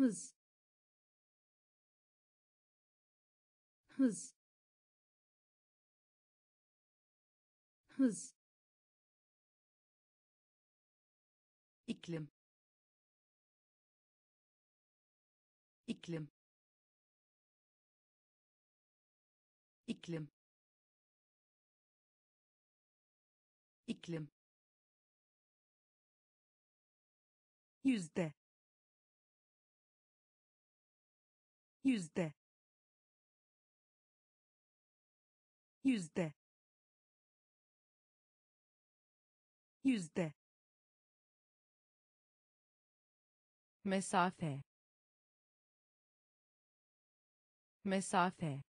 hız, hız, hız, iklim, iklim, iklim, iklim, yüzde, yüzde, yüzde, yüzde, mesafe, mesafe,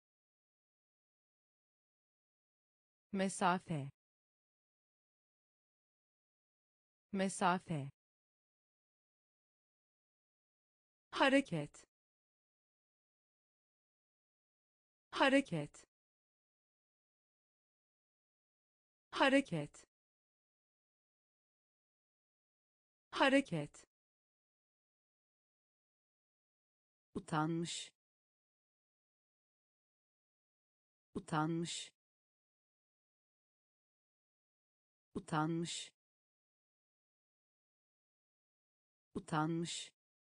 mesafe, mesafe, hareket, hareket, hareket, hareket, utanmış, utanmış, utanmış, utanmış,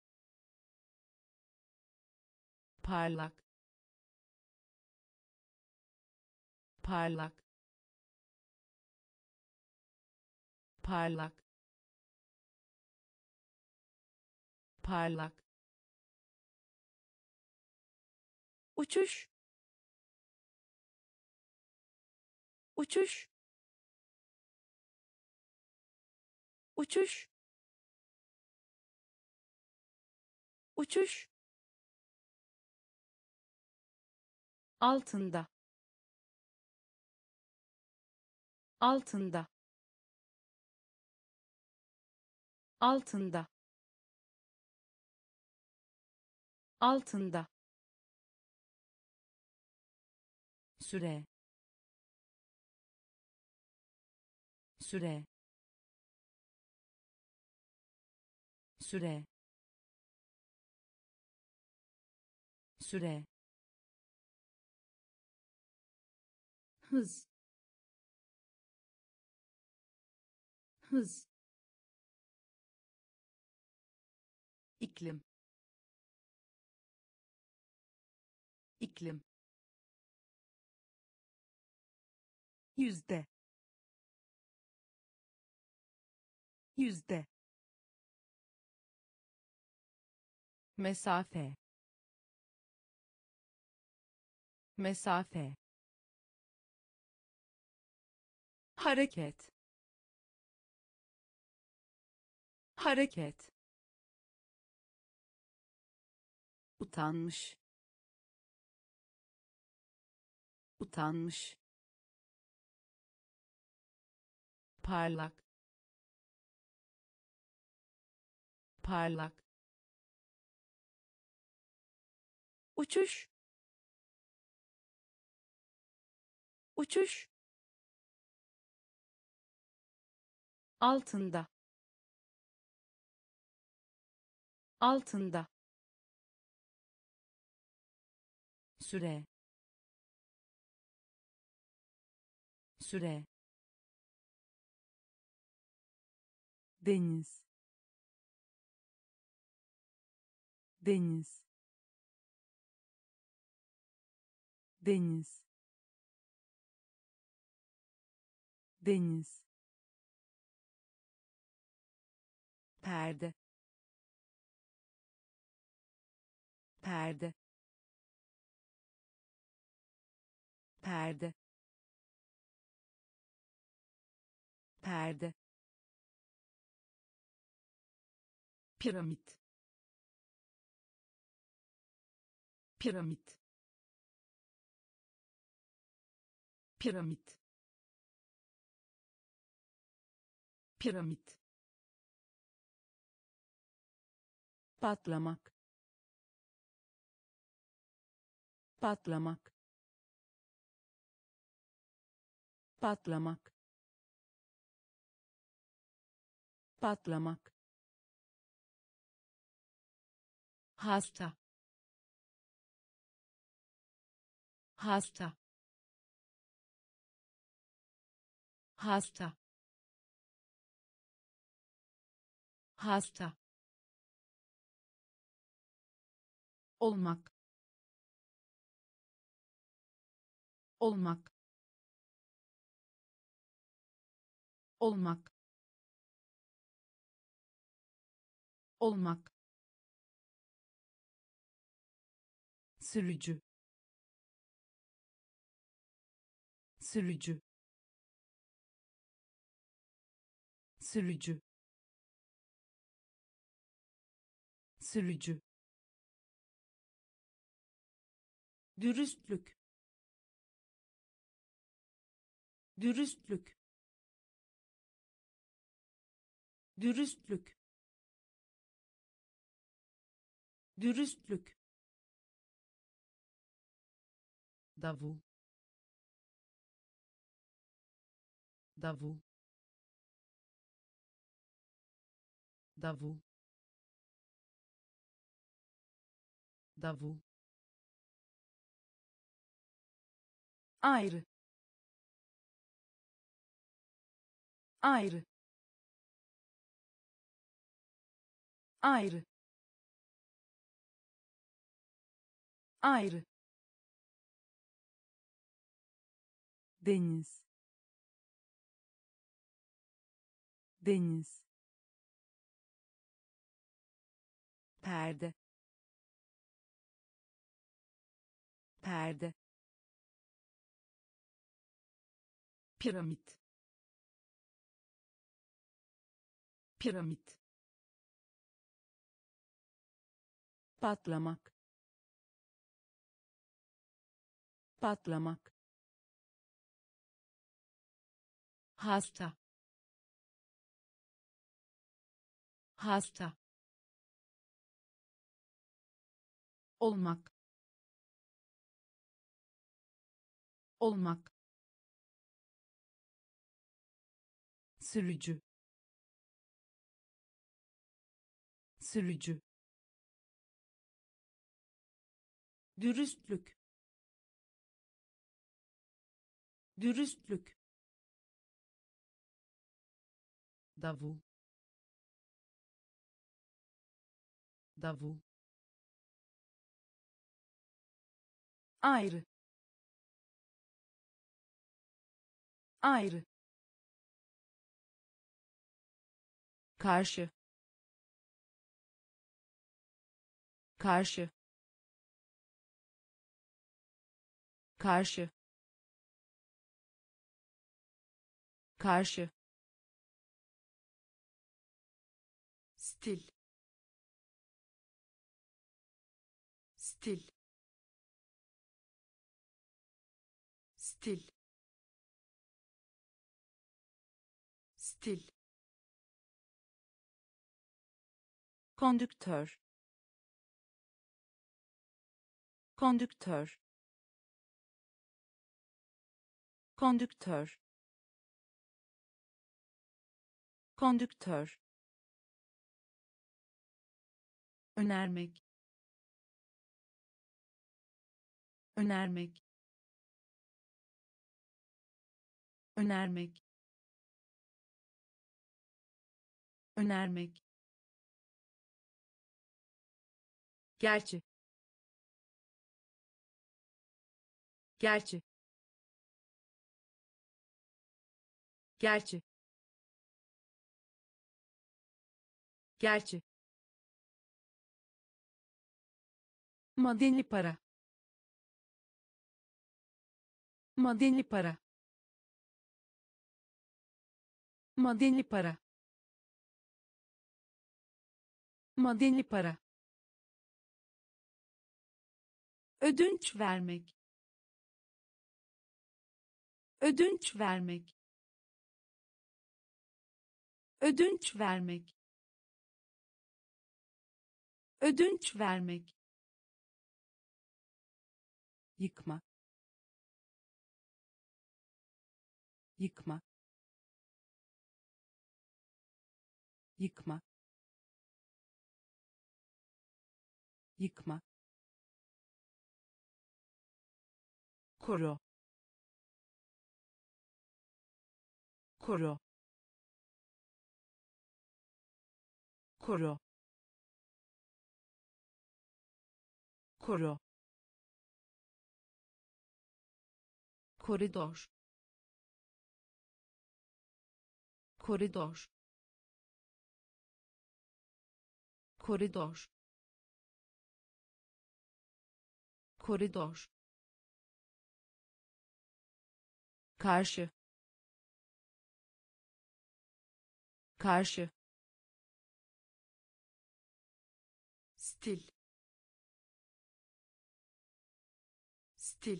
parlak, parlak, parlak, parlak, uçuş, uçuş, uçuş, uçuş, altında, altında, altında, altında, süre, süre, süre, süre, hız, hız, iklim, iklim, yüzde, yüzde, mesafe, mesafe, hareket, hareket, utanmış, utanmış, parlak, parlak, uçuş, uçuş, altında, altında, süre, süre, deniz, deniz, deniz, deniz, perde, perde, perde, perde, piramit, piramit, piramit, piramit, patlamak, patlamak, patlamak, patlamak, hasta, hasta, hasta, hasta, olmak, olmak, olmak, olmak, sürücü, sürücü, sürücü, sürücü, dürüstlük, dürüstlük, dürüstlük, dürüstlük, davul, davul, davul, davul, ayrı, ayrı, ayrı, ayrı, deniz, deniz, perde, perde, piramit, piramit, patlamak, patlamak, hasta, hasta, olmak, olmak, sürücü, sürücü, dürüstlük, dürüstlük, davul, davul, ayrı, ayrı, karşı, karşı, karşı, karşı, stil, stil, stil, stil, kondüktör, kondüktör, kondüktör, kondüktör, önermek, önermek, önermek, önermek, gerçi, gerçi, gerçi, gerçi, madeni para, madeni para, madeni para, madeni para, ödünç vermek, ödünç vermek, ödünç vermek, ödünç vermek, yıkma, yıkma, yıkma, yıkma, koru, koru, koru, koru, koridor, koridor, koridor, koridor, karşı, karşı, stil, stil,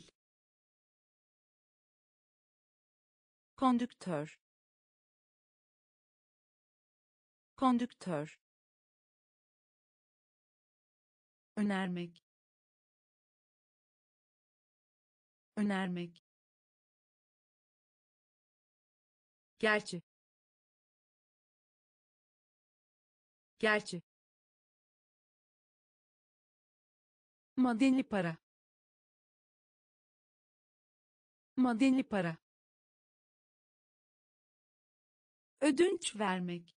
kondüktör, kondüktör, önermek, önermek, gerçi, gerçi, madeni para, madeni para, ödünç vermek,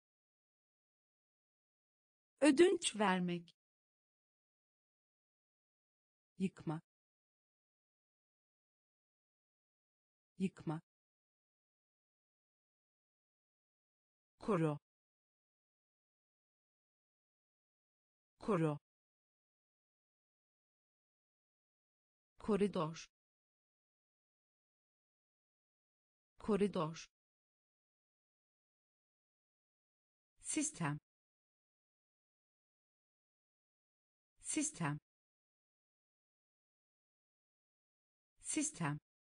ödünç vermek, yıkma, yıkma, koru, koru, koridor, koridor, sistem, sistem, sistem,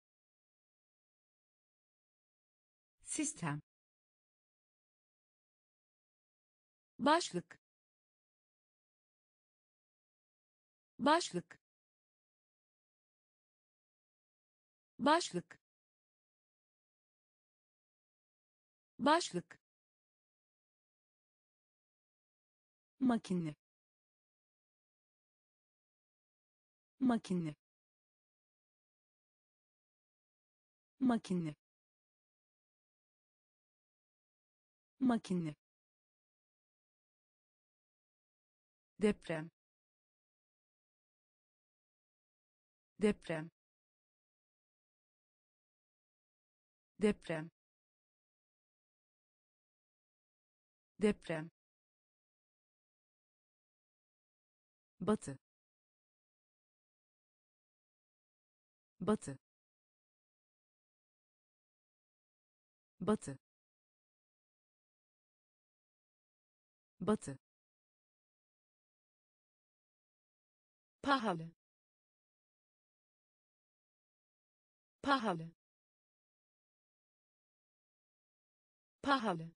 sistem, başlık, başlık, başlık, başlık, makine, makine, makine, makine, deprem, deprem, deprem, deprem, batı, batı, batı, batı, pahalı, pahalı, pahalı,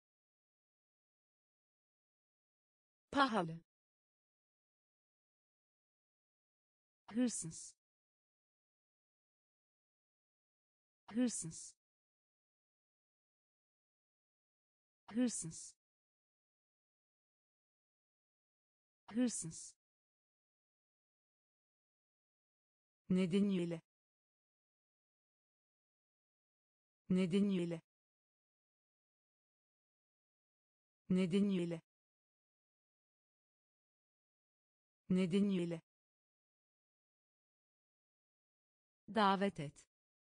pahalı, hırsız, hırsız, hırsız, hırsız, nedeniyle, nedeniyle, nedeniyle, nedeniyle, davet et,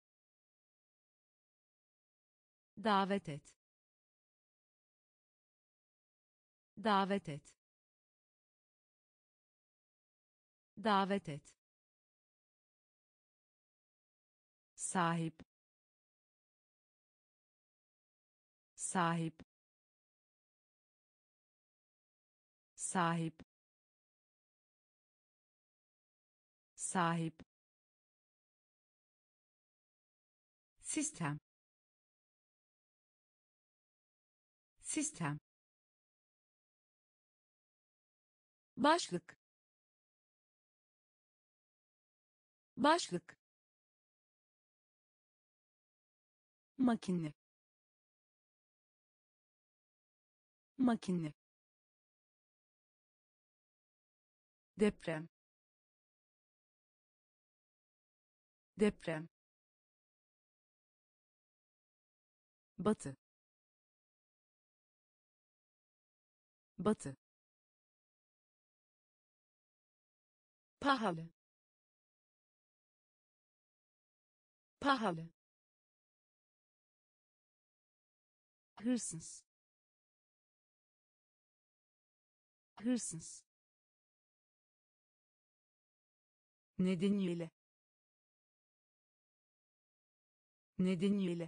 davet et, davet et, davet et, sahip, sahip, sahip, sahip, sistem, sistem, başlık, başlık, makine, makine, deprem, deprem, batı, batı, pahalı, pahalı, hırsız, hırsız, nedeniyle, nedeniyle,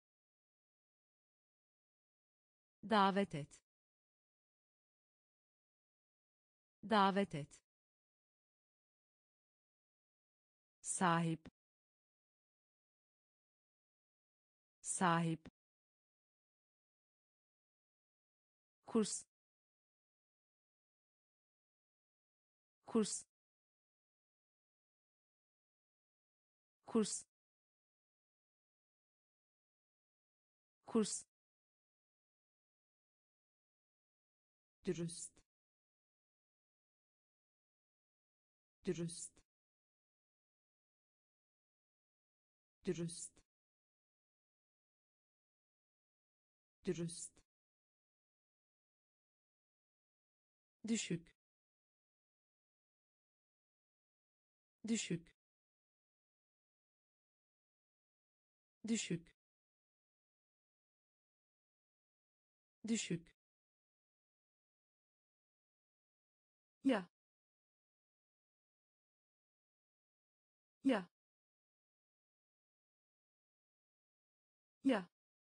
davet et, davet et, sahip, sahip, kurs, kurs, kurs, kurs, dürüst, dürüst, dürüst, dürüst, düşük, düşük, düşük, düşük, ya, ya, ya,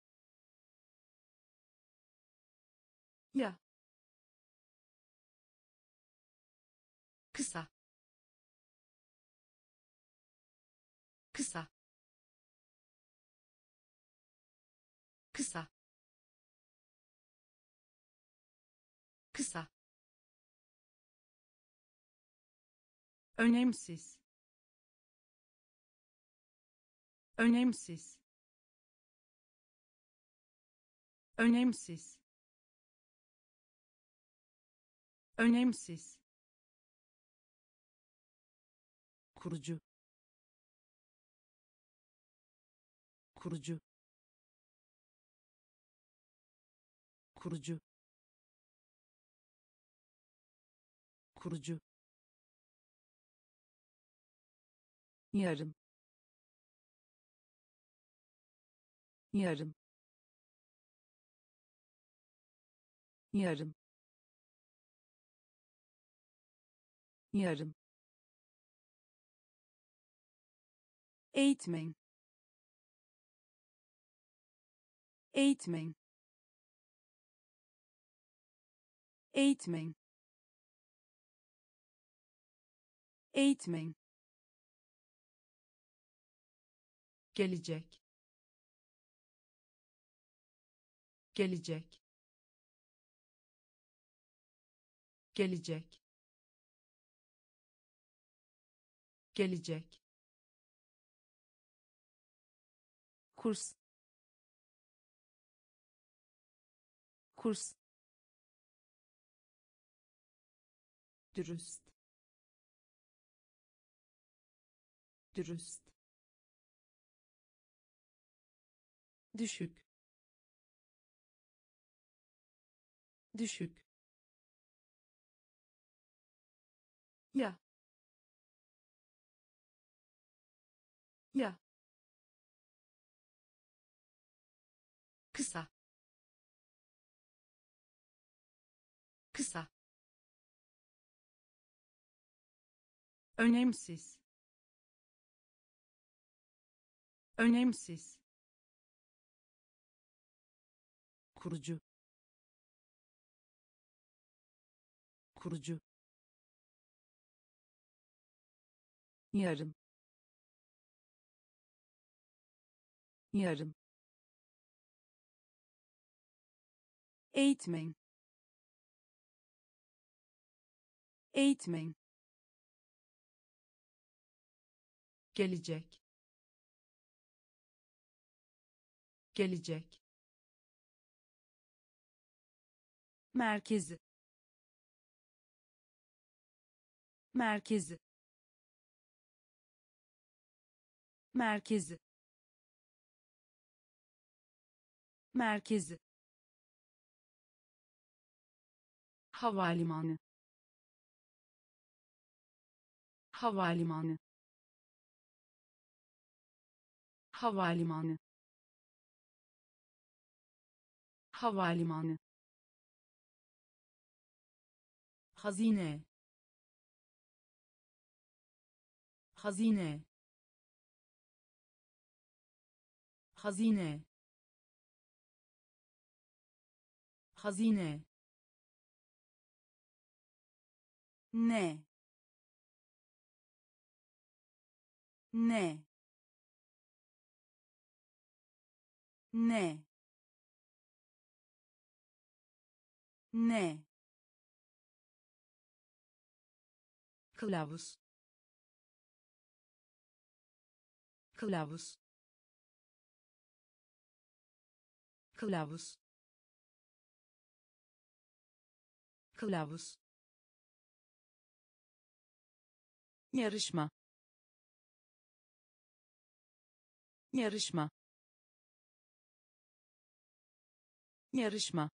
ya, kısa, kısa, kısa, kısa, önemsiz, önemsiz, önemsiz, önemsiz, kurucu, kurucu, kurucu, kurucu, yarım, yarım, yarım, yarım, eğitmen, eğitmen, eğitmen, eğitmen, gelecek, gelecek, gelecek, gelecek, kurs, kurs, dürüst, dürüst, düşük, düşük, ya, ya, kısa, kısa, önemsiz, önemsiz, kurucu, kurucu, yarım, yarım, eğitmen, eğitmen, gelecek, gelecek, merkezi, merkezi merkezi merkezi havalimanı havalimanı havalimanı havalimanı hazine hazine hazine hazine ne ne ne ne kılavuz kılavuz kılavuz kılavuz yarışma yarışma yarışma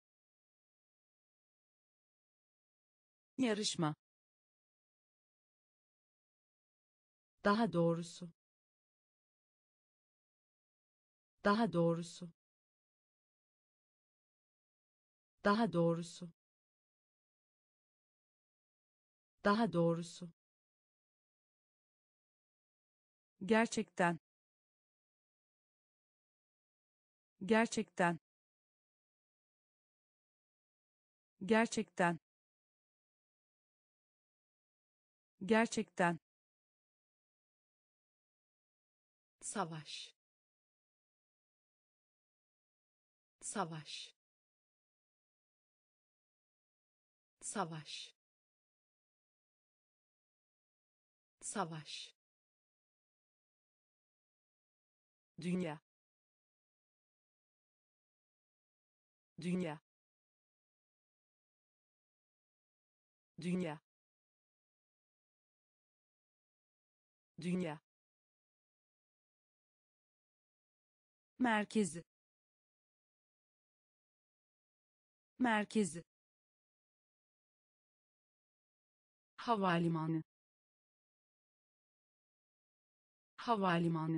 yarışma daha doğrusu daha doğrusu daha doğrusu daha doğrusu gerçekten gerçekten gerçekten gerçekten savaş savaş savaş savaş dünya dünya dünya dünya merkezi merkezi havalimanı havalimanı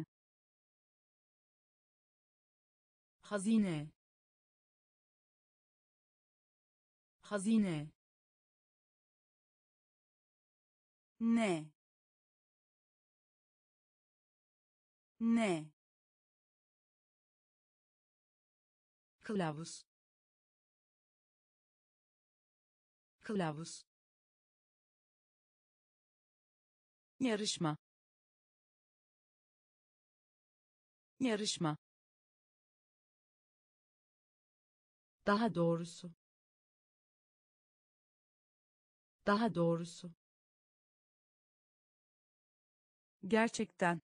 hazine hazine ne ne kılavuz kılavuz yarışma yarışma daha doğrusu daha doğrusu gerçekten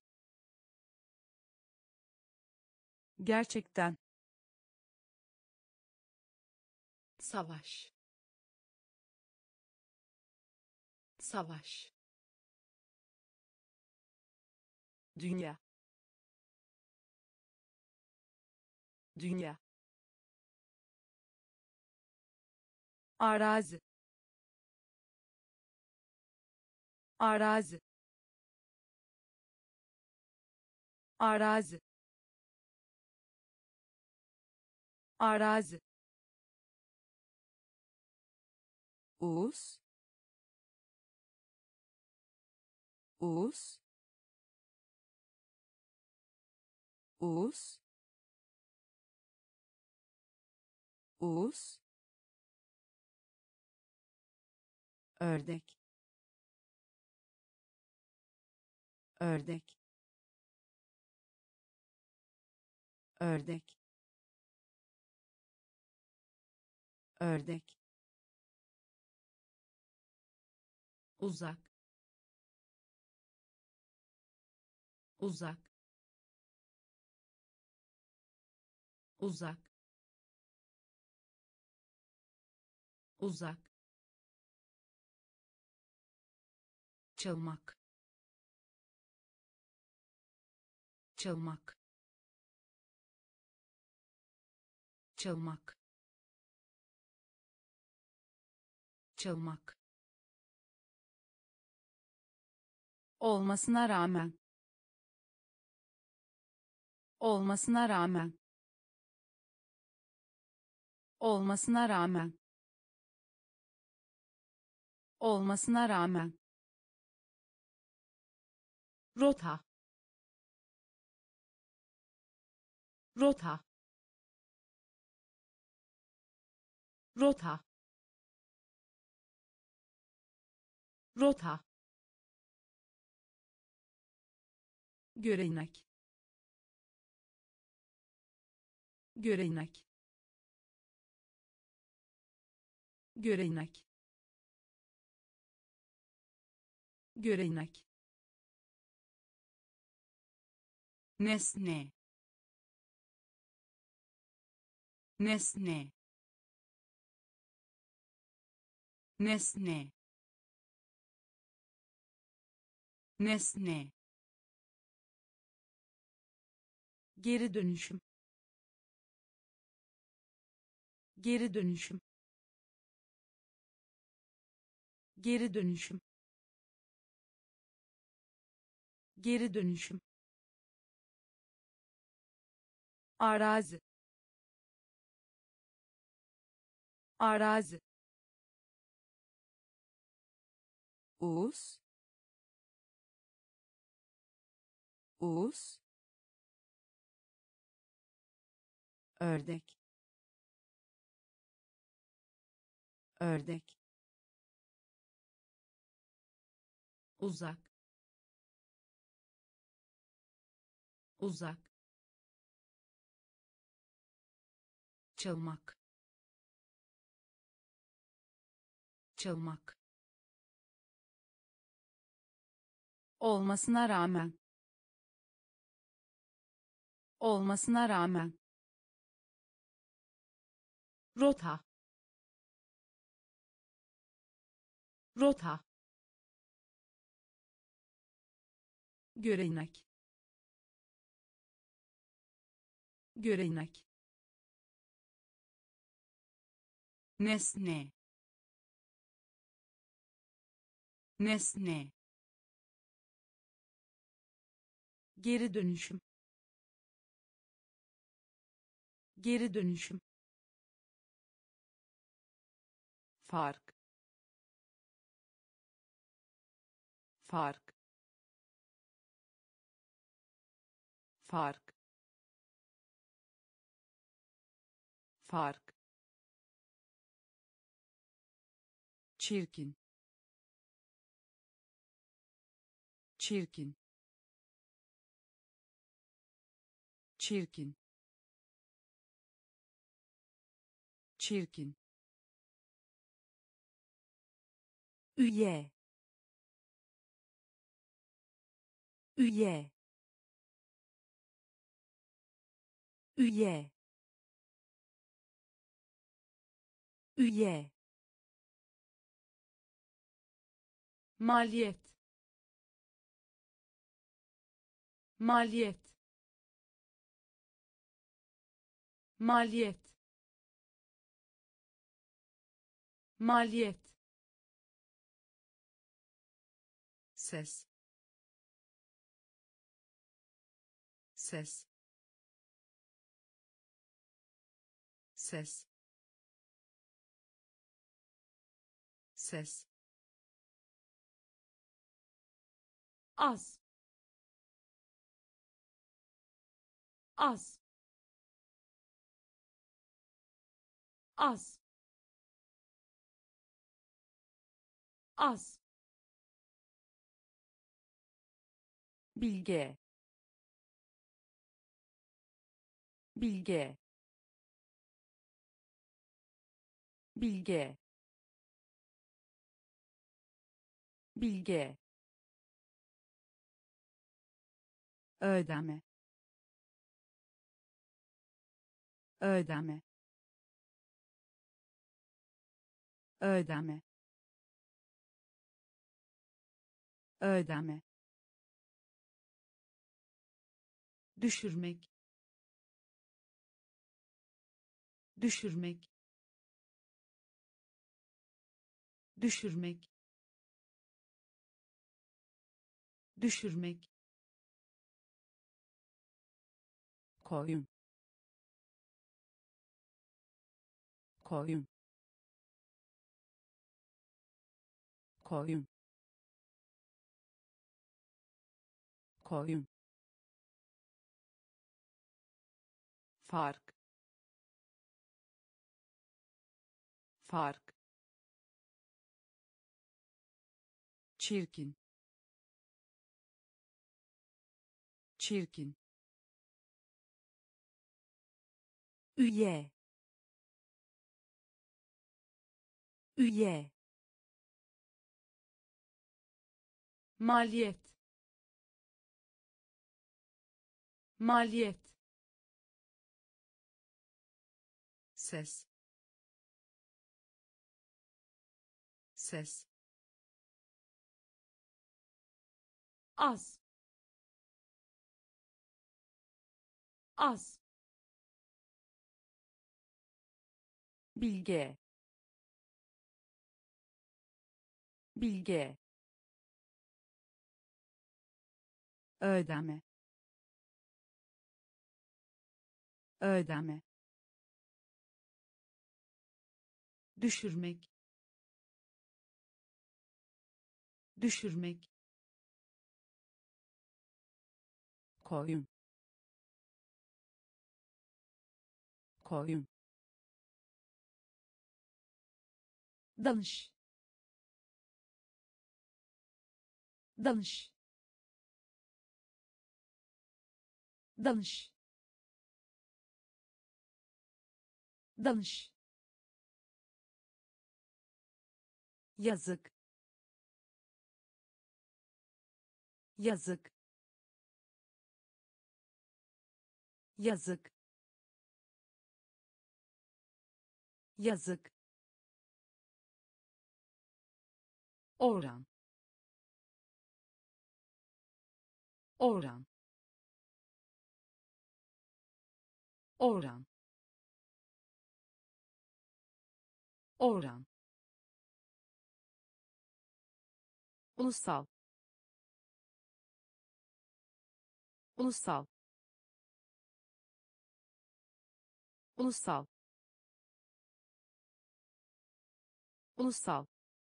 gerçekten savaş savaş dünya dünya arazi arazi arazi arazi us us us us ördek ördek ördek ördek uzak uzak uzak uzak çalmak, çalmak, çalmak, çalmak, olmasına rağmen, olmasına rağmen, olmasına rağmen, olmasına rağmen, rota, rota, rota, rota, görenek, görenek, görenek, görenek, nesne, nesne, nesne, nesne, geri dönüşüm, geri dönüşüm, geri dönüşüm, geri dönüşüm, arazi, arazi, us, us, ördek, ördek, uzak, uzak, çalmak, çalmak, olmasına rağmen, olmasına rağmen, rota, rota, görenek, görenek, nesne, nesne, geri dönüşüm, geri dönüşüm, fark, fark, fark, fark, çirkin, çirkin, çirkin, çirkin, üye, üye, üye, üye, maliyet, maliyet, maliyet, maliyet, ses, ses, ses, ses, az, az, az, az, bilge, bilge, bilge, bilge, ödeme, ödeme, ödeme, ödeme, düşürmek, düşürmek, düşürmek, düşürmek, koyun, koyun, koyun, koyun, fark, fark, çirkin, çirkin, üye, üye, maliyet, maliyet, ses, ses, az, az, bilge, bilge, ödeme, ödeme, düşürmek, düşürmek, koyun, koyun, danış, danış, danış, danış, yazık, yazık, yazık, yazık, oran, oran, oran, oran, ulusal, ulusal, ulusal, ulusal,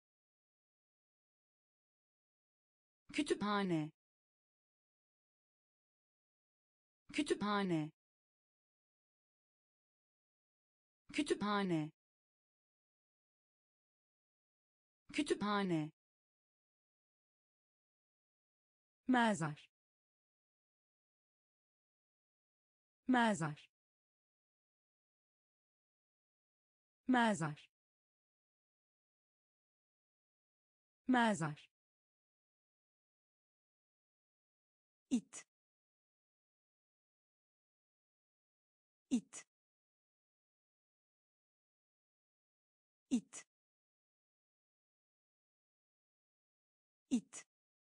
kütüphane, kütüphane, kütüphane, kütüphane, mezar, mezar, mezar, mezar, it, it, it, it,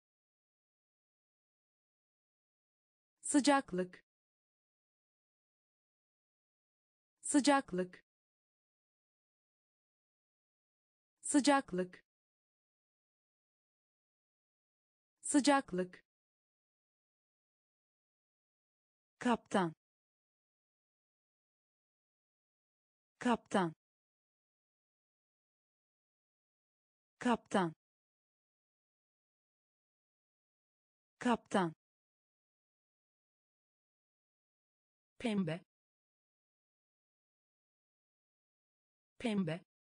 sıcaklık, sıcaklık, sıcaklık, sıcaklık, kaptan, kaptan, kaptan, kaptan, pembe, pembe,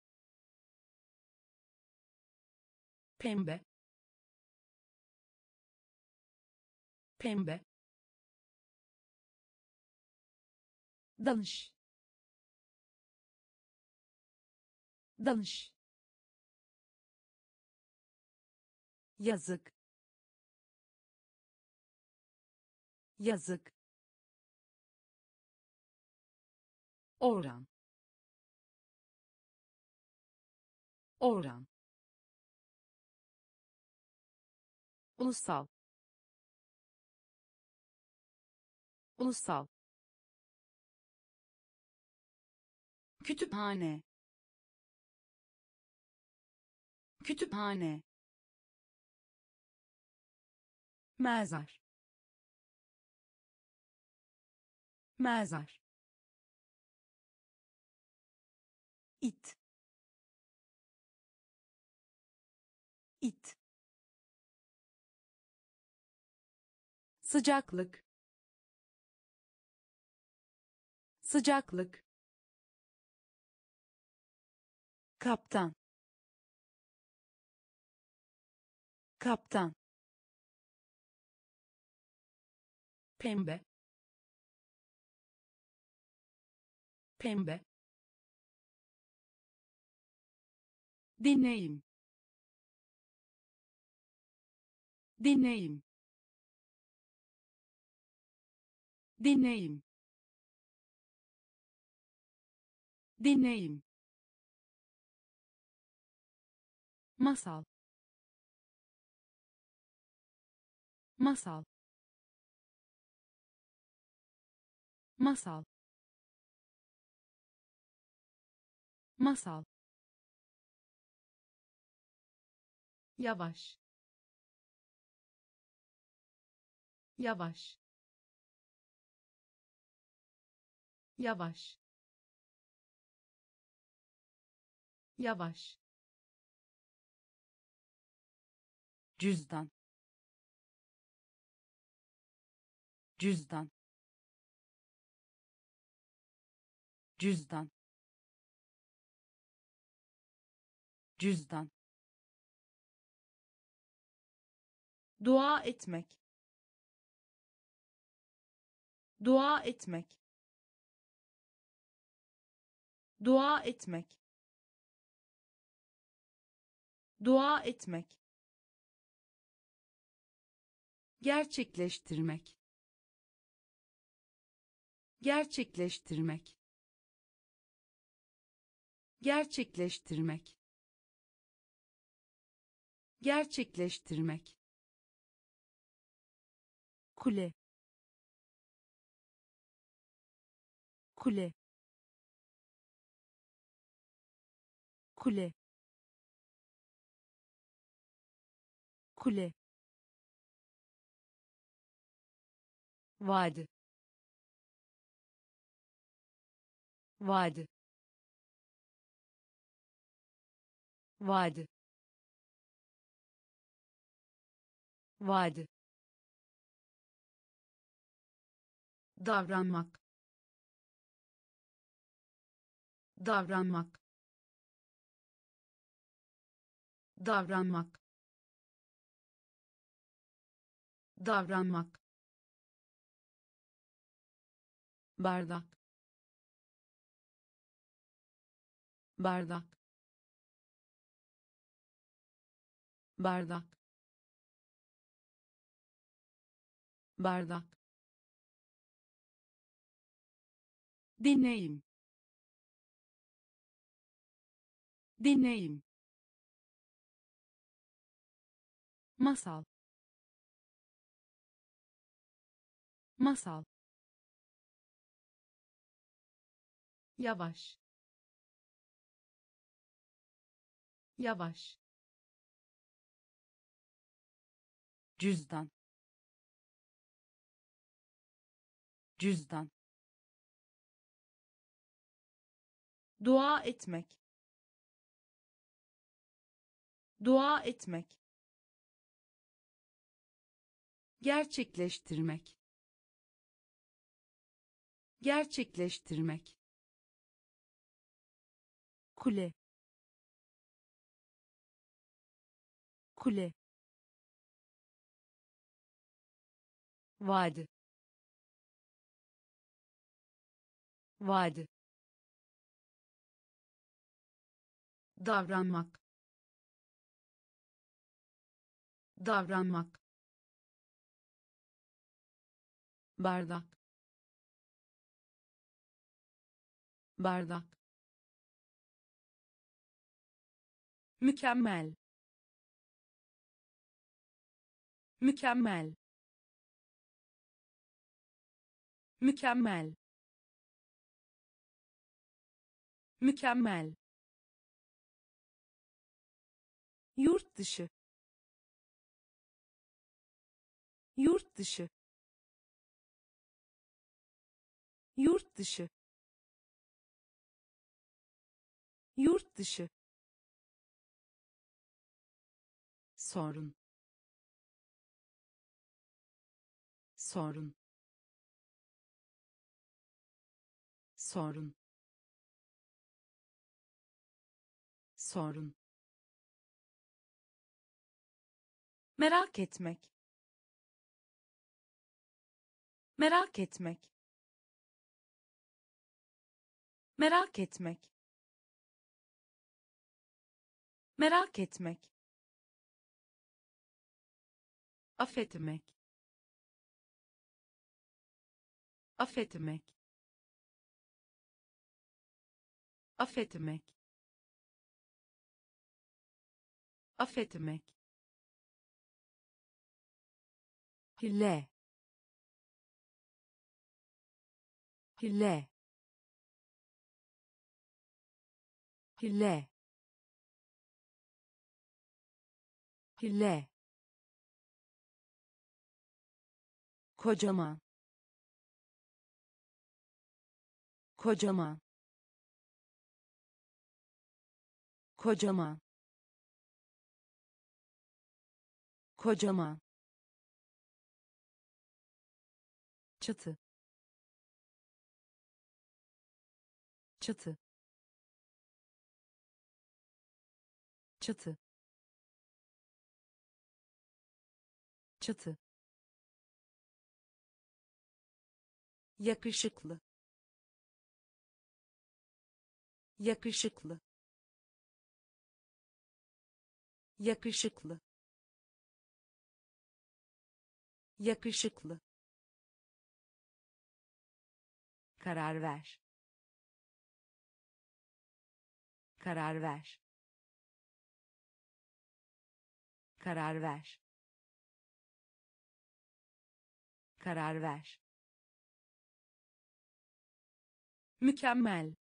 pembe, pembe, danış, danış, yazık, yazık, oran, oran, ulusal ulusal kütüphane kütüphane mezar mezar it it sıcaklık sıcaklık kaptan kaptan pembe pembe deneyim deneyim deneyim deneyim masal masal masal masal yavaş yavaş yavaş yavaş cüzdan cüzdan cüzdan cüzdan dua etmek dua etmek dua etmek dua etmek gerçekleştirmek gerçekleştirmek gerçekleştirmek gerçekleştirmek kule kule kule kule vadi vadi vadi vadi davranmak davranmak davranmak davranmak bardak bardak bardak bardak deneyim deneyim masal masal yavaş yavaş cüzdan cüzdan dua etmek dua etmek gerçekleştirmek gerçekleştirmek kule kule vadi vadi davranmak davranmak bardak bardak mükemmel mükemmel, mükemmel, mükemmel, yurt dışı, yurt dışı, yurt dışı, yurt dışı, sorun, sorun, sorun, sorun, merak etmek, merak etmek, merak etmek, merak etmek, affetmek, affetmek, affetmek, affetmek, hile, hile, hile, hile, kocaman, kocaman, kocaman, kocaman, çatı, çatı, çatı, çatı, yakışıklı, yakışıklı, yakışıklı, yakışıklı, karar ver, karar ver, karar ver, karar ver, mükemmel,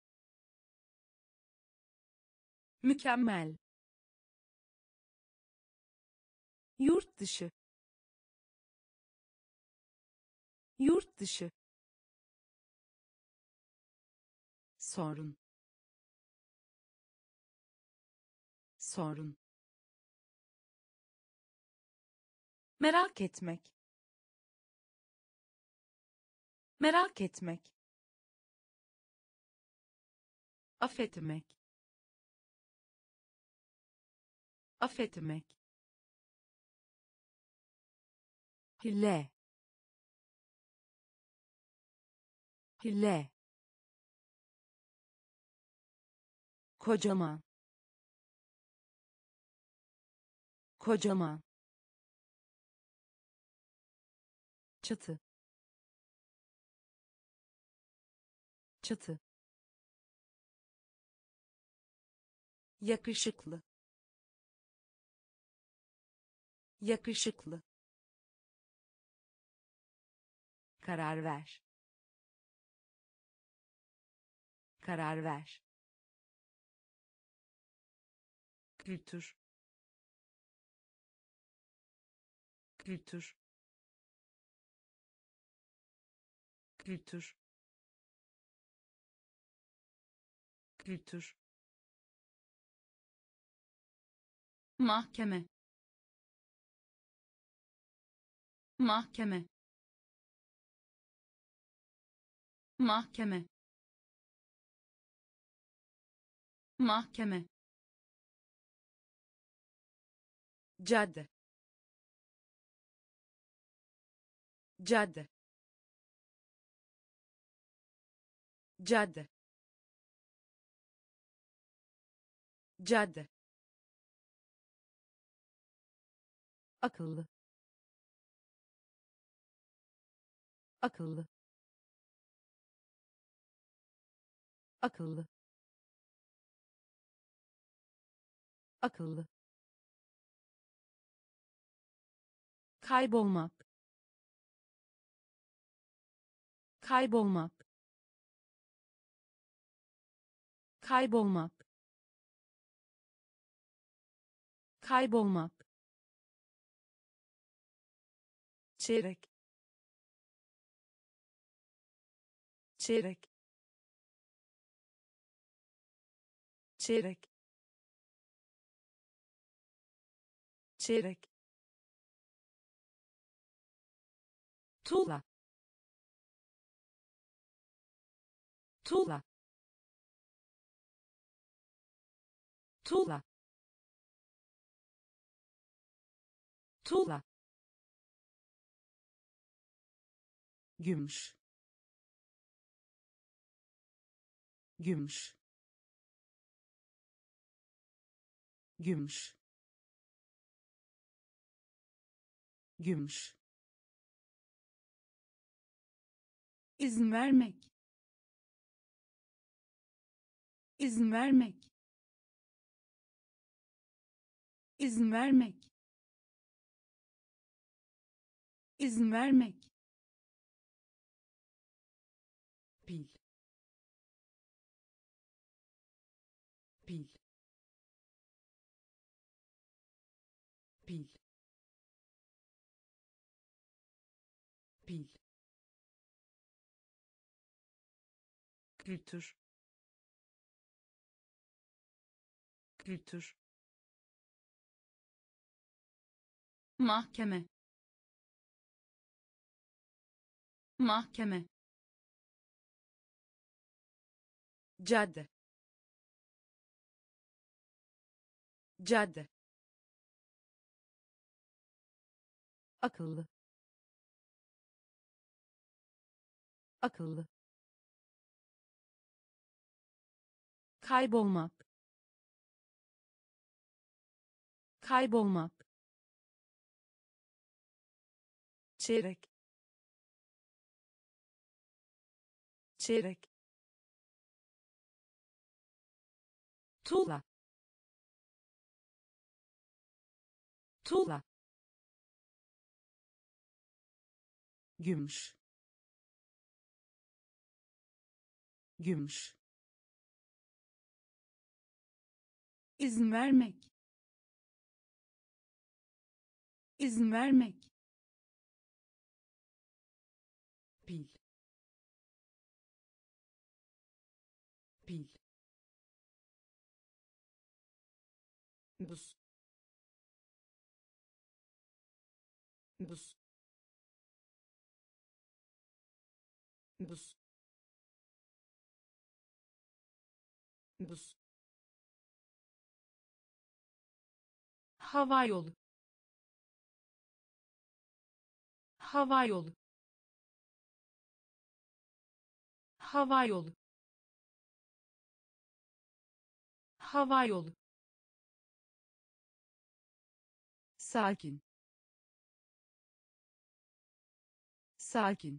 mükemmel, yurt dışı, yurt dışı, sorun, sorun, merak etmek, merak etmek, affetmek, affetmek, hile, hile, kocaman, kocaman, çatı, çatı, yakışıklı, yakışıklı, karar ver, karar ver, kültür, kültür, kültür, kültür, mahkeme, mahkeme, mahkeme, mahkeme, cadde, cadde, cadde, cadde, akıllı, akıllı, akıllı, akıllı, kaybolmak, kaybolmak, kaybolmak, kaybolmak, çeyrek, çeyrek, çeyrek, çeyrek, tuğla, tuğla, tuğla, tuğla, gümüş, gümüş, gümüş, gümüş, izin vermek, izin vermek, izin vermek, izin vermek, pil, pil, pil, pil, kültür, kültür, mahkeme, mahkeme, cadde, cadde, akıllı, akıllı, kaybolmak, kaybolmak, çeyrek, çeyrek, tuğla, tuğla, gümüş, gümüş, izin vermek, izin vermek, pil, pil, buz, buz, buz, buz, hava yolu, hava yolu, hava yolu, hava yolu, sakin, sakin,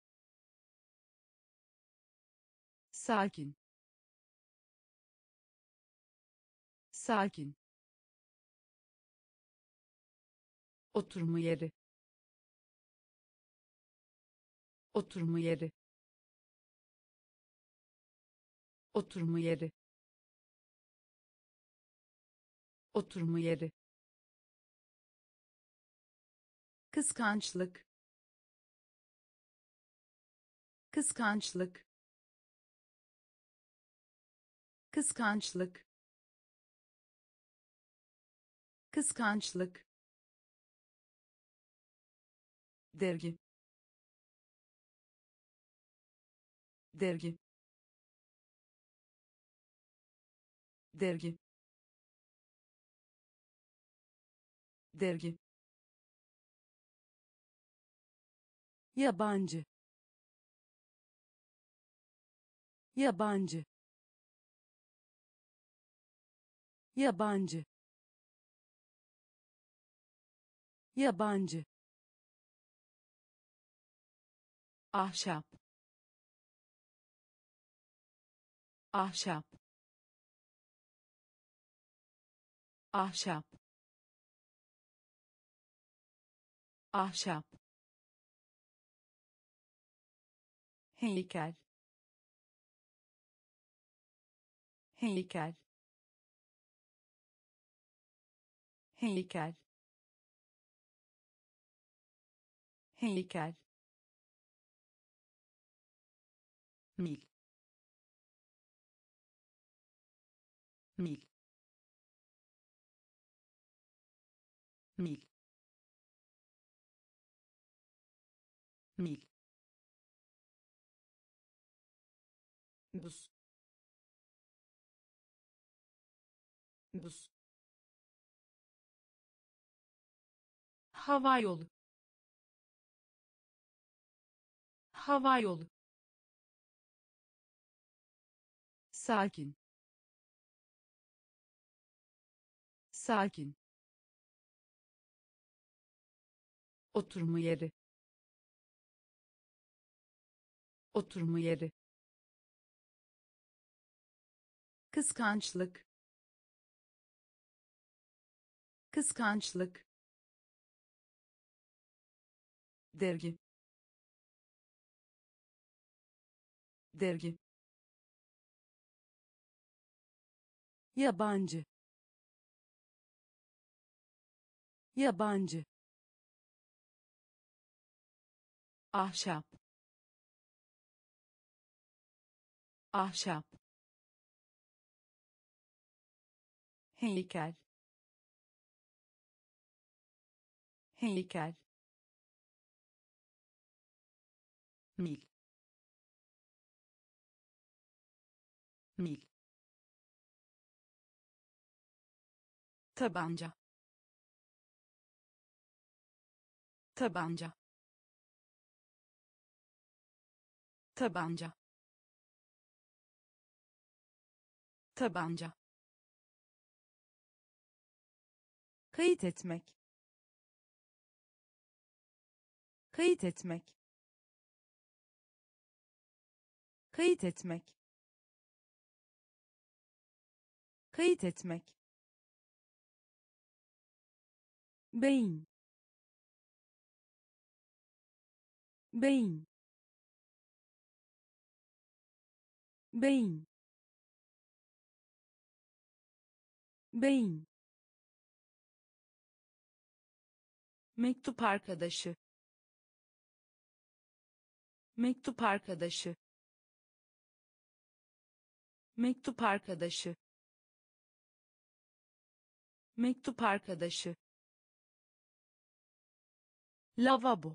sakin, sakin, oturma yeri, oturma yeri, oturma yeri, oturma yeri, kıskançlık, kıskançlık, kıskançlık, kıskançlık, dergi, dergi, dergi, dergi, yabancı, yabancı, yabancı, yabancı, ahşap, ahşap, ahşap, ahşap, heykel, heykel, heykel, heykel, mil, mil, mil, mil, buz, buz, hava yolu, hava yolu, sakin, sakin, oturma yeri, oturma yeri, kıskançlık, kıskançlık, dergi, dergi, yabancı, yabancı, ahşap, ahşap, heykel, heykel, mil, mil, tabanca, tabanca, tabanca, tabanca, kayıt etmek, kayıt etmek, kayıt etmek, kayıt etmek, beyin, beyin, beyin, beyin, mektup arkadaşı, mektup arkadaşı, mektup arkadaşı, mektup arkadaşı, lavabo,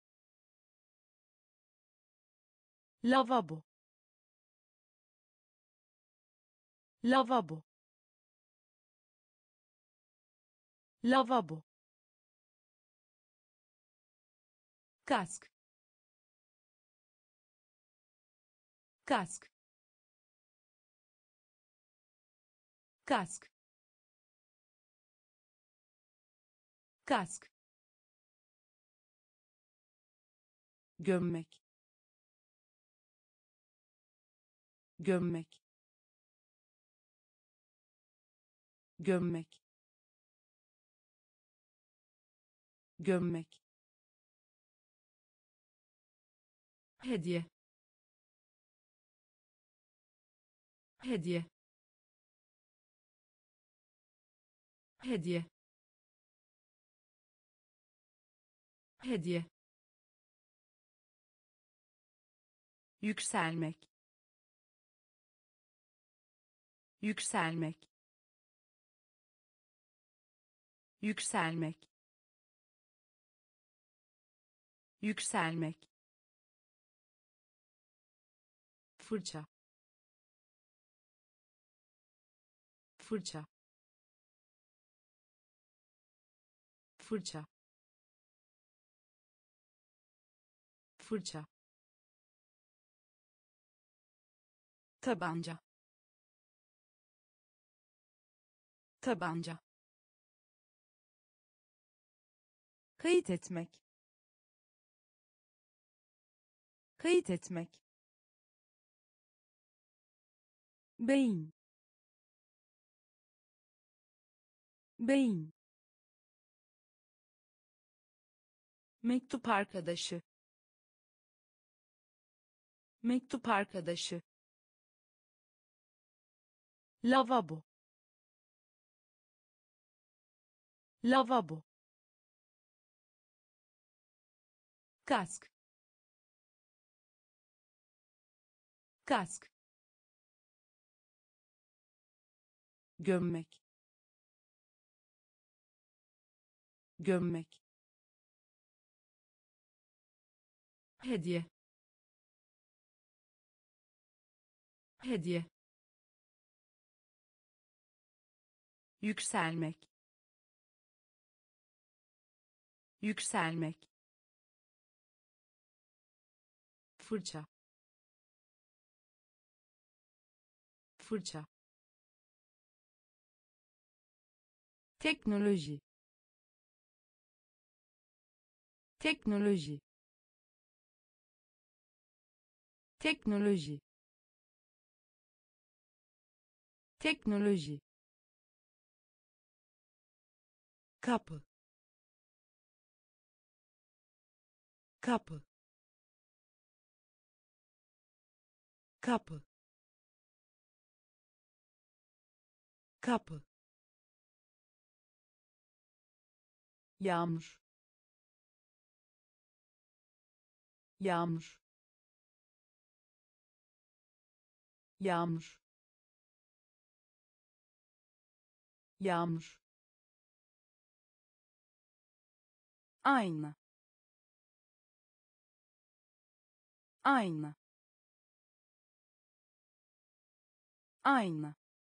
lavabo, lavabo, lavabo, kask, kask, kask, kask, gömmek, gömmek, gömmek, gömmek, hediye, hediye, hediye, hediye, yükselmek, yükselmek, yükselmek, yükselmek, fırça, fırça, fırça, fırça, tabanca, tabanca, kayıt etmek, kayıt etmek, beyin, beyin, mektup arkadaşı, mektup arkadaşı, lavabo, lavabo, kask, kask, gömmek, gömmek, hediye, hediye, yükselmek, yükselmek, fırça, fırça, teknoloji, teknoloji, teknoloji, teknoloji, kapı, kapı, kapı, kapı, yağmur, yağmur, yağmur, yağmur, ayna, ayna, ayna,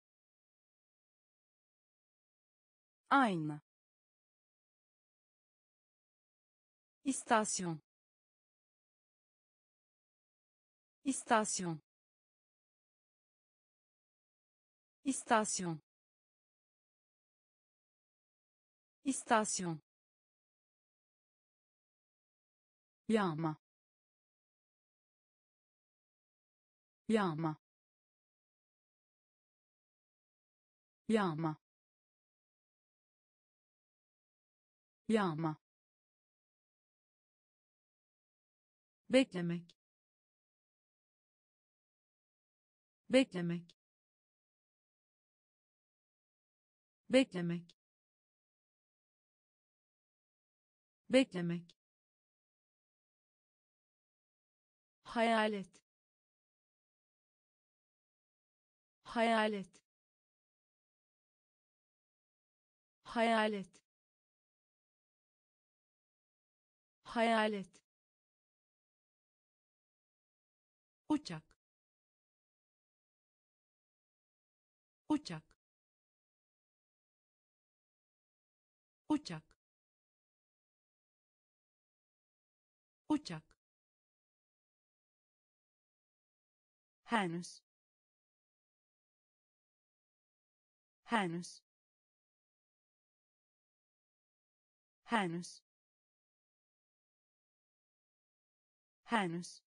ayna, istasyon, istasyon, istasyon, istasyon, yağma, yağma, yağma, yağma, beklemek, beklemek, beklemek, beklemek, hayalet, hayalet, hayalet, hayalet, uçak, uçak, uçak, uçak, henüz, henüz, henüz, henüz,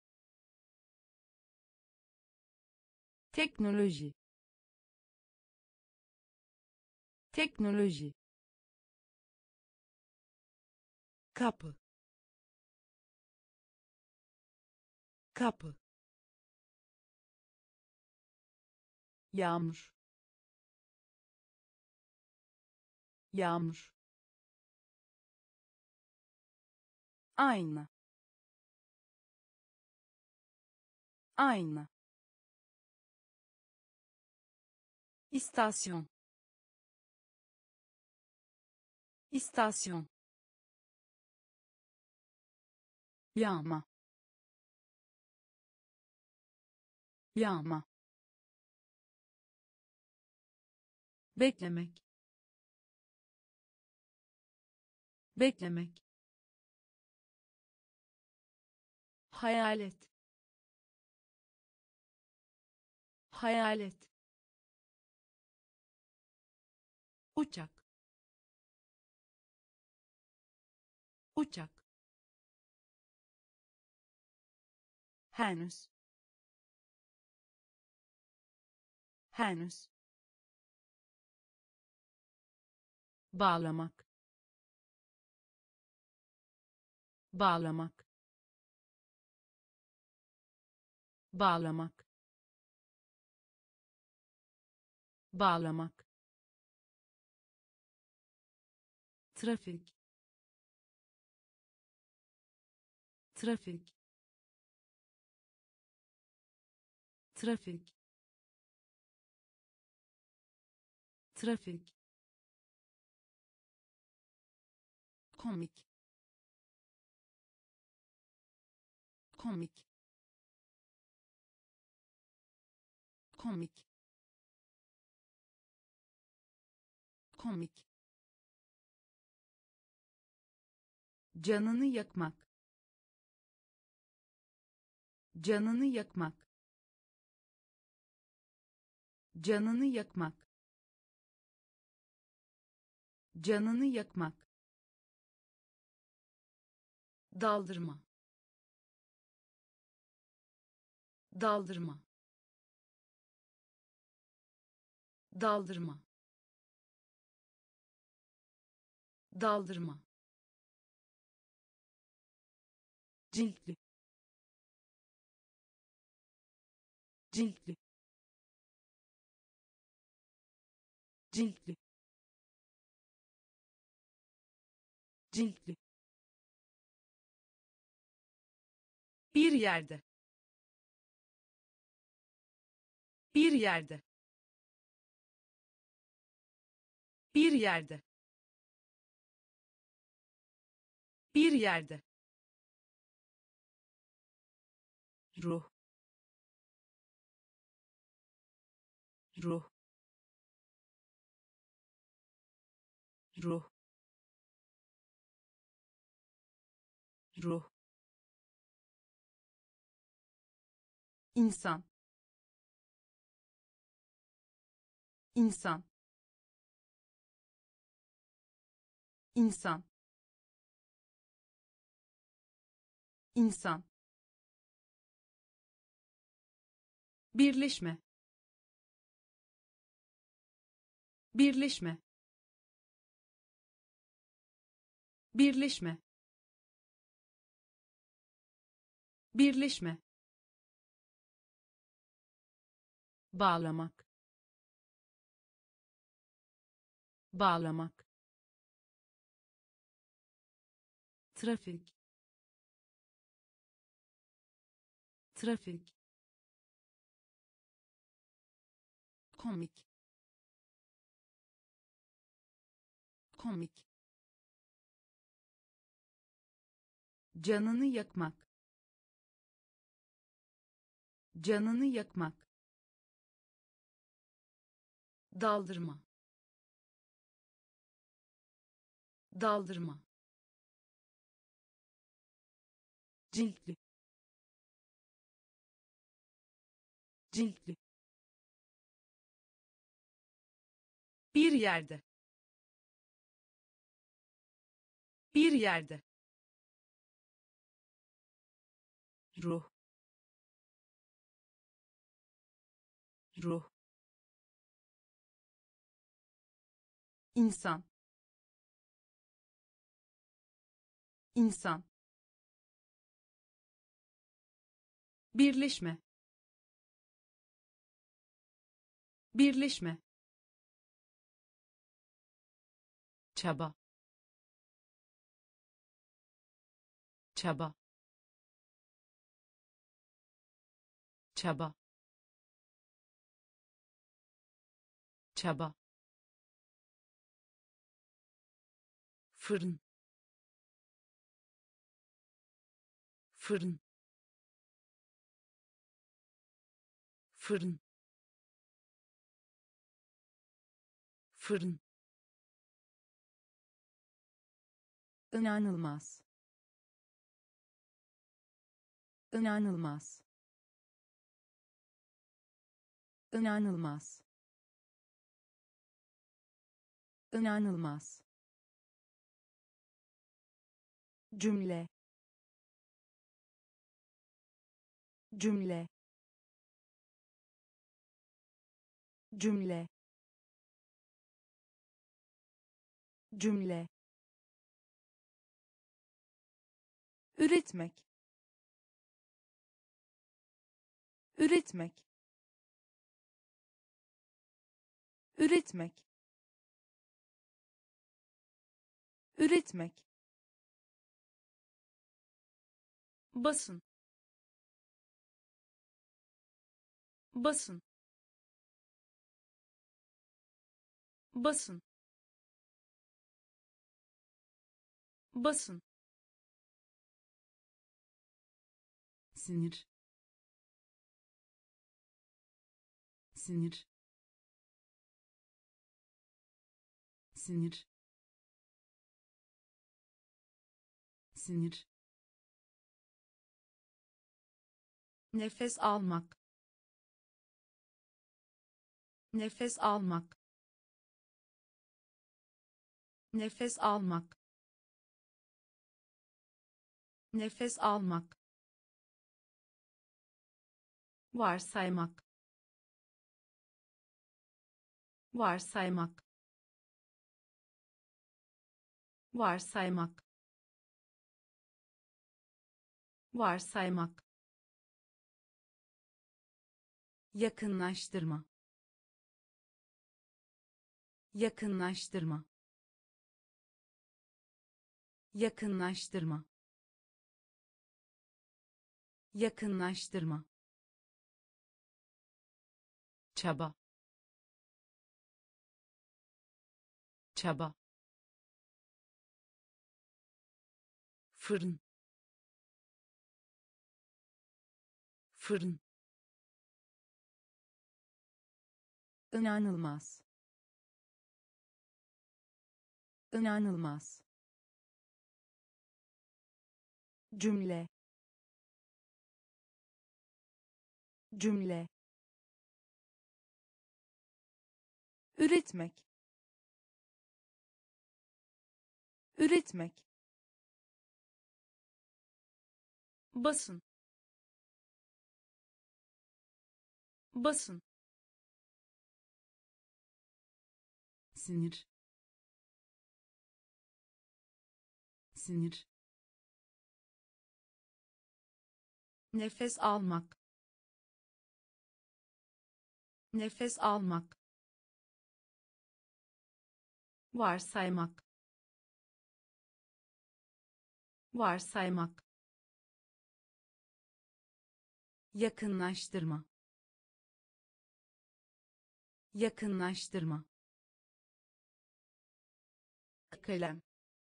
teknoloji, teknoloji, kapı, kapı, yağmur, yağmur, ayna, ayna, istasyon, istasyon, yağma, yağma, beklemek, beklemek, hayalet, hayalet, uçak, uçak, henüz, henüz, bağlamak, bağlamak, bağlamak, bağlamak, trafik, trafik, trafik, trafik, komik, komik, komik, komik, canını yakmak, canını yakmak, canını yakmak, canını yakmak, daldırma, daldırma, daldırma, daldırma, ciltli, ciltli, ciltli, ciltli, bir yerde, bir yerde, bir yerde, bir yerde, ruh, ruh, ruh, ruh, insan, insan, insan, insan, birleşme, birleşme, birleşme, birleşme, bağlamak, bağlamak, trafik, trafik, komik, komik, canını yakmak, canını yakmak, daldırma, daldırma, ciltli, ciltli, bir yerde, bir yerde, ruh, ruh, insan, insan, birleşme, birleşme, çaba, çaba, çaba, çaba, fırın, fırın, fırın, fırın, inanılmaz, inanılmaz, inanılmaz, inanılmaz, cümle, cümle, cümle, cümle, üretmek, üretmek, üretmek, üretmek, basın, basın, basın, basın, sinir, sinir, sinir, sinir, nefes almak, nefes almak, nefes almak, nefes almak, varsaymak, varsaymak, varsaymak, varsaymak, yakınlaştırma, yakınlaştırma, yakınlaştırma, yakınlaştırma, çaba, çaba, fırın, fırın, inanılmaz, inanılmaz, cümle, cümle, üretmek, üretmek, basın, basın, sinir, sinir, nefes almak, nefes almak, varsaymak, varsaymak, yakınlaştırma, yakınlaştırma, kalem,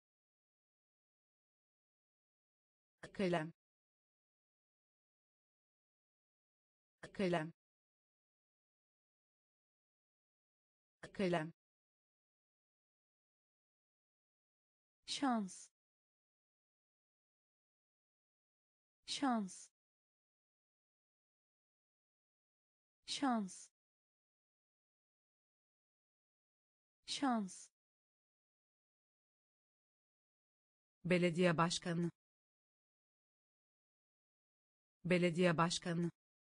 kalem, kalem, kalem, şans, şans, şans, şans, belediye başkanı, belediye başkanı,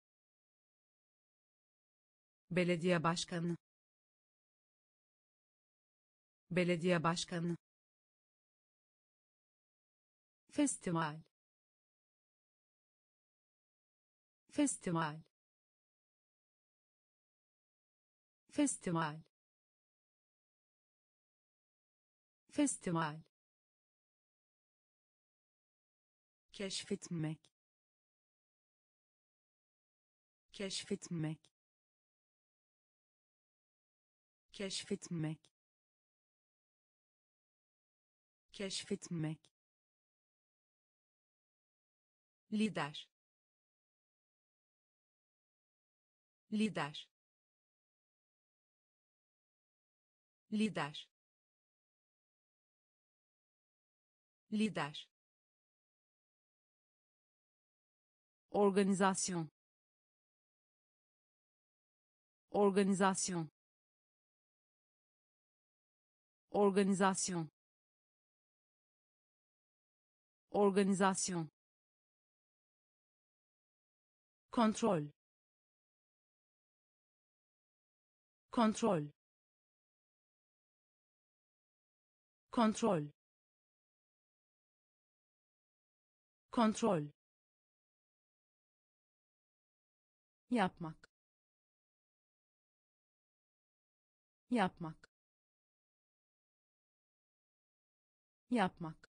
belediye başkanı, belediye başkanı, festival, festival, festival, festival, keşfetmek, keşfetmek, keşfetmek, keşfetmek, lider, lider, lider, lider, organizasyon, organizasyon, organizasyon, organizasyon, kontrol, kontrol, kontrol, kontrol, yapmak, yapmak, yapmak,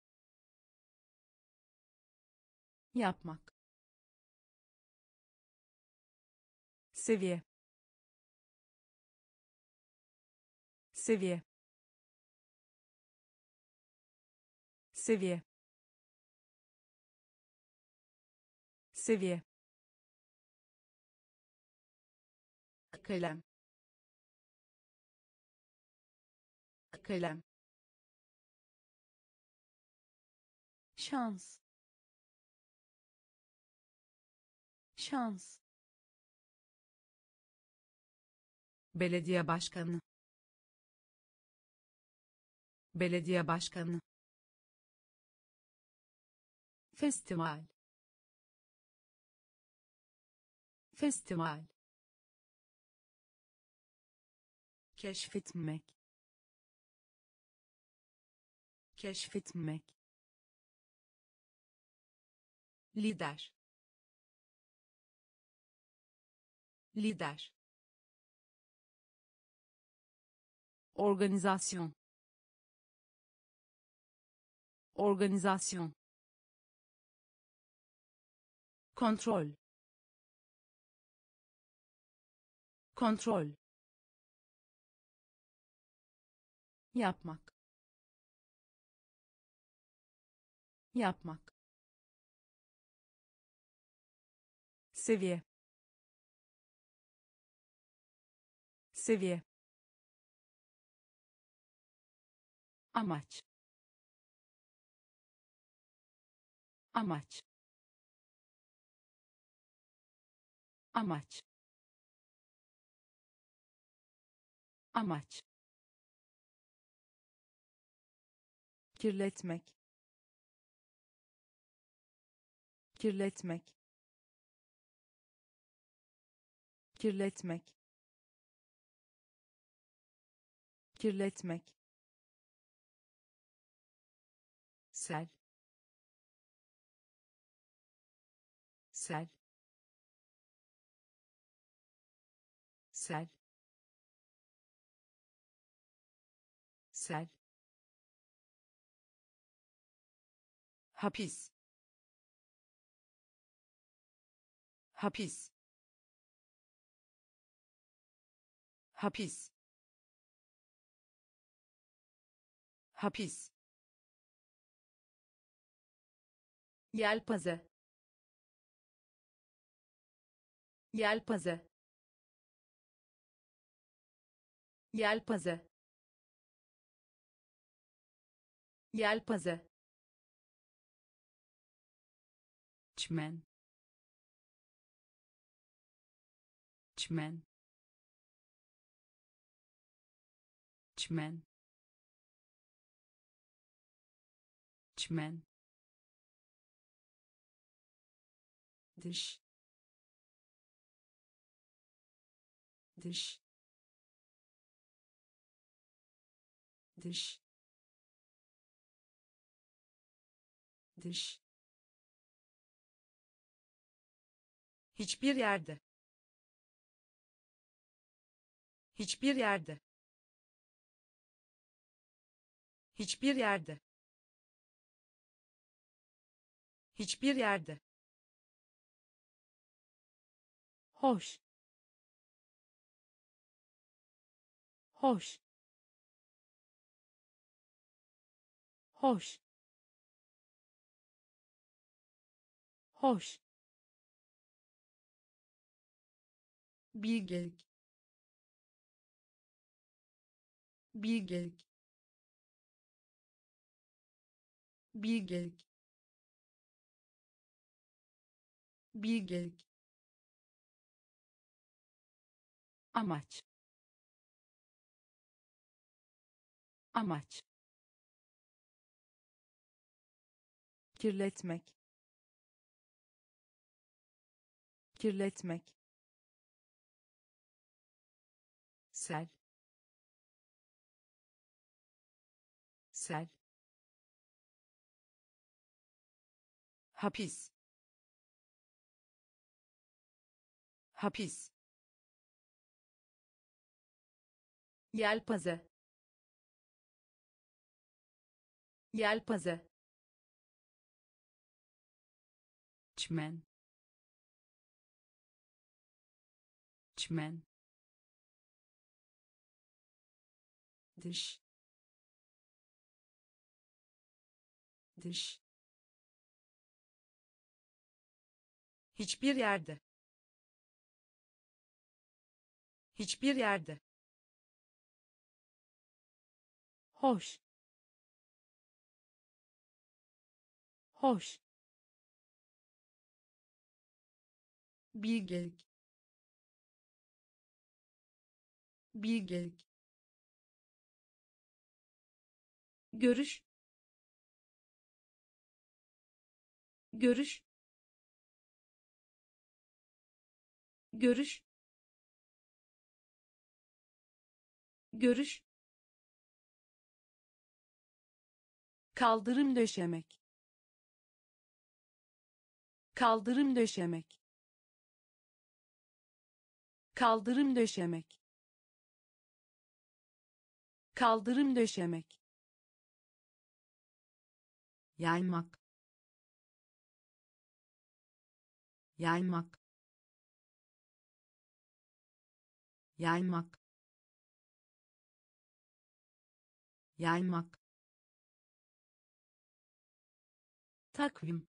yapmak, seviye, seviye, seviye, seviye, kalem, kalem, şans, şans, belediye başkanı, belediye başkanı, festival, festival, keşfetmek, keşfetmek, lider, lider, organizasyon, organizasyon, kontrol, kontrol, yapmak, yapmak, seviye, seviye, amaç, amaç, amaç, amaç, kirletmek, kirletmek, kirletmek, kirletmek, sel, sel, sel, sel, hapis, hapis, hapis, hapis, yelpaze, yelpaze, yelpaze, yelpaze, çmen, çmen, çmen, çmen, dış, dış, dış, dış, hiçbir yerde, hiçbir yerde, hiçbir yerde, hiçbir yerde, hoş, hoş, hoş, hoş, bilgelik, bilgelik, bilgelik, bilgelik, amaç, amaç, kirletmek, kirletmek, sel, sel, hapis, hapis, yelpaze, yelpaze, çmen, çmen, dış, dış, hiçbir yerde, hiçbir yerde, hoş, hoş, bilgelik, bilgelik, görüş, görüş, görüş, görüş, kaldırım döşemek, kaldırım döşemek, kaldırım döşemek, kaldırım döşemek, yaymak, yaymak, yaymak, yaymak, takvim,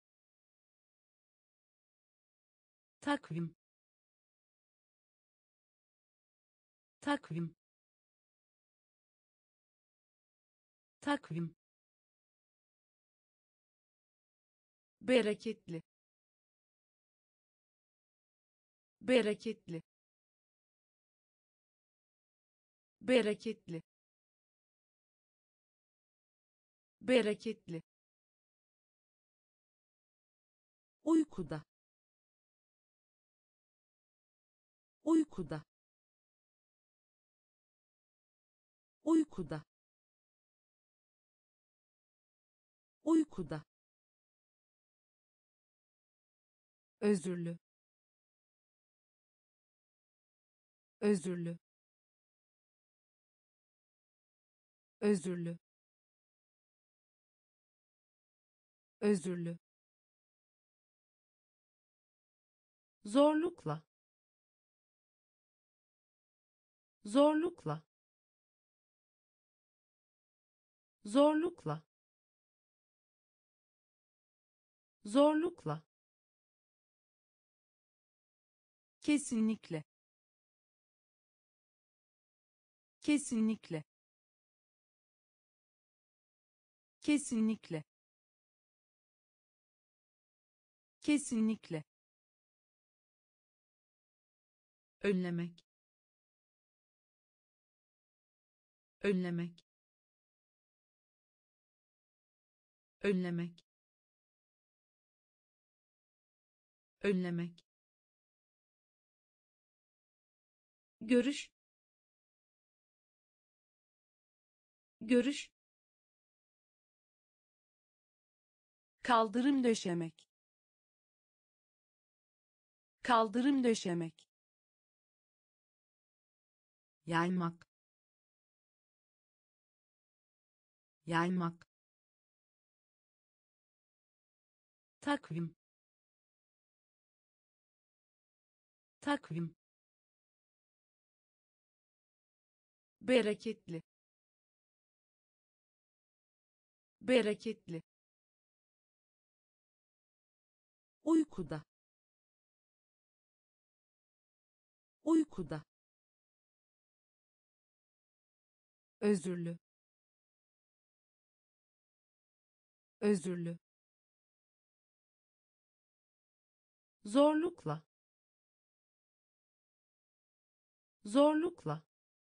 takvim, takvim, takvim, bereketli, bereketli, bereketli, bereketli, uykuda, uykuda, uykuda, uykuda, özürlü, özürlü, özürlü, özürlü, zorlukla, zorlukla, zorlukla, zorlukla, kesinlikle, kesinlikle, kesinlikle, kesinlikle, önlemek, önlemek, önlemek, önlemek, görüş, görüş, kaldırım döşemek, kaldırım döşemek, yaymak, yaymak, takvim, takvim, bereketli, bereketli, uykuda, uykuda, özürlü, özürlü, zorlukla, zorlukla,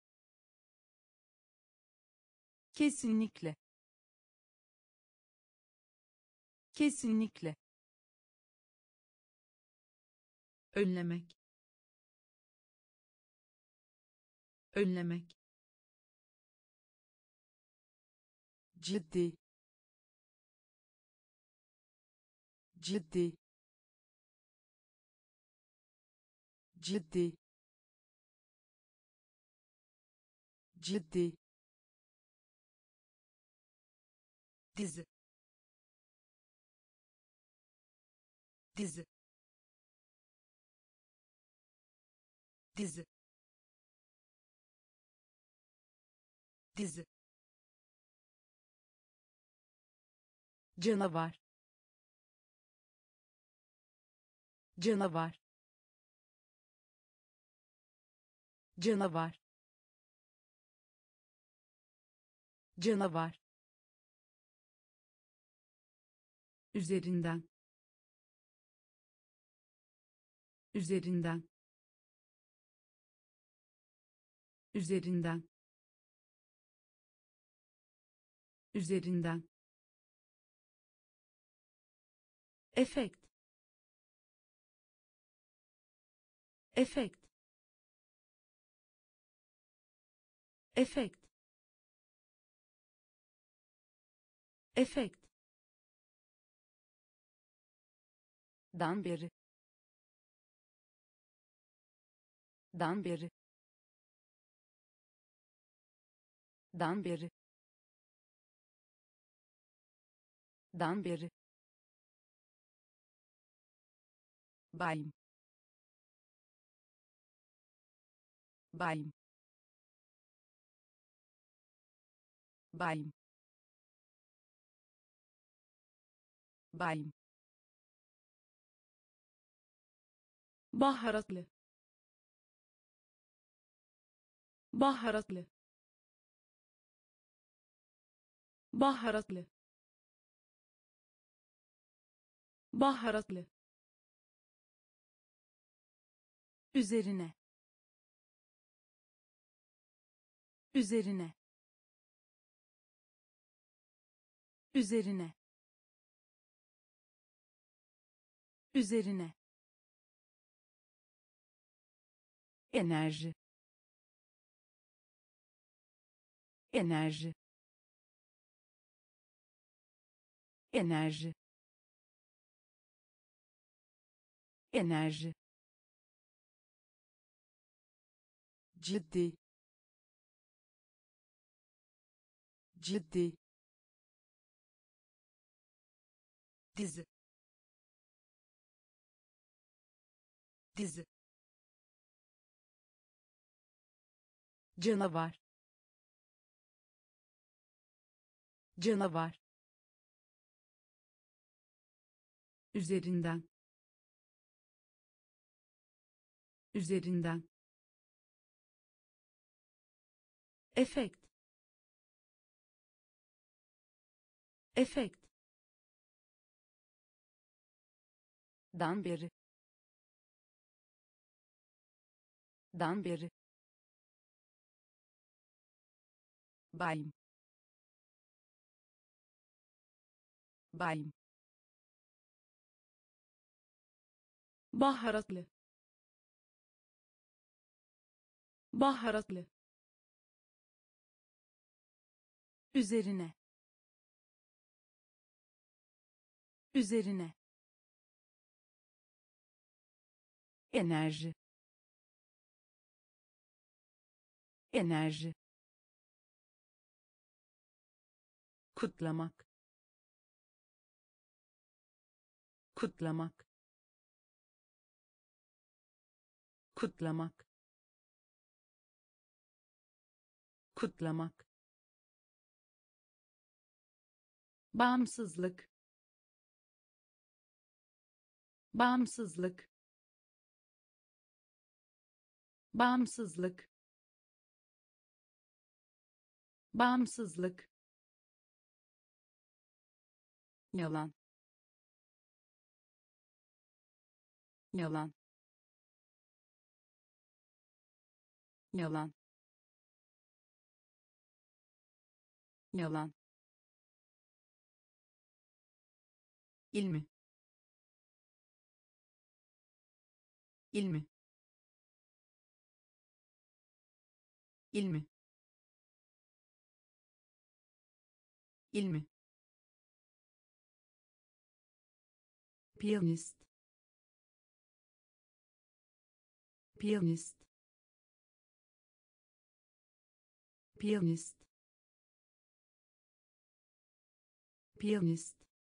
kesinlikle, kesinlikle, önlemek, önlemek, ciddi, ciddi, ciddi, ciddi, dizi, dizi, dizi, dizi, canavar, canavar, canavar, canavar, üzerinden, üzerinden, üzerinden, üzerinden, efekt, efekt, efekt, efekt, dan beri, dan beri, dan beri, dan beri, bayım, bayım, bayım, bayım, baharatlı, baharatlı, baharatlı, baharatlı, üzerine, üzerine, üzerine, üzerine, enerji, enerji, enerji, enerji, ciddi, ciddi, dizi, dizi, canavar, canavar, üzerinden, üzerinden, efekt, efekt, dan beri, dan beri, bayım, bayım, baharatlı, baharatlı, üzerine, üzerine, enerji, enerji, kutlamak, kutlamak, kutlamak, kutlamak, bağımsızlık, bağımsızlık, bağımsızlık, bağımsızlık, yalan, yalan, yalan, yalan, ilmi, ilmi, ilmi, ilmi, piyanist, piyanist, piyanist, piyanist,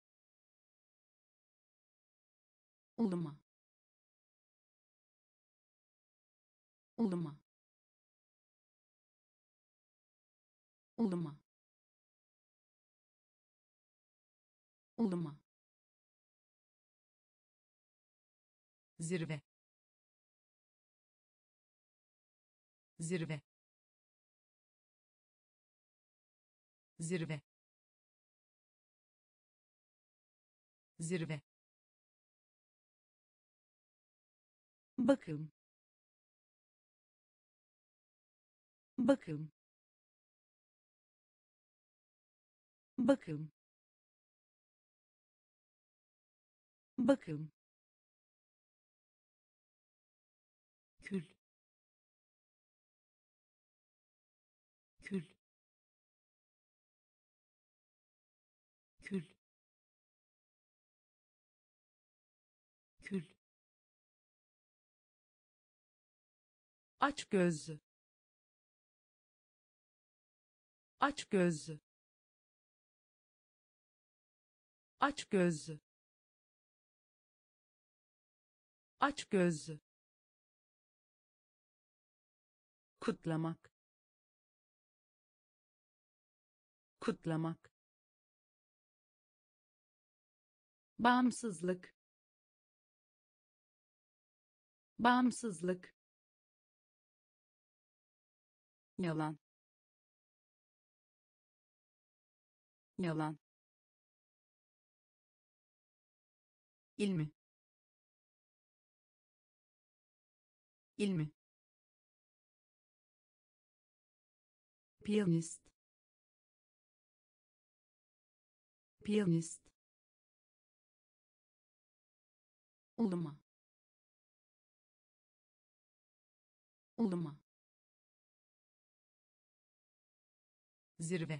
uluma, uluma, uluma, uluma, zirve, zirve, zirve, zirve, bakım, bakım, bakım, bakım, kül, kül, kül, kül, aç gözlü, aç gözlü, aç gözlü, aç gözlü, kutlamak, kutlamak, bağımsızlık, bağımsızlık, yalan, yalan, ilmi, ilmi, piyanist, piyanist, uluma, uluma, zirve,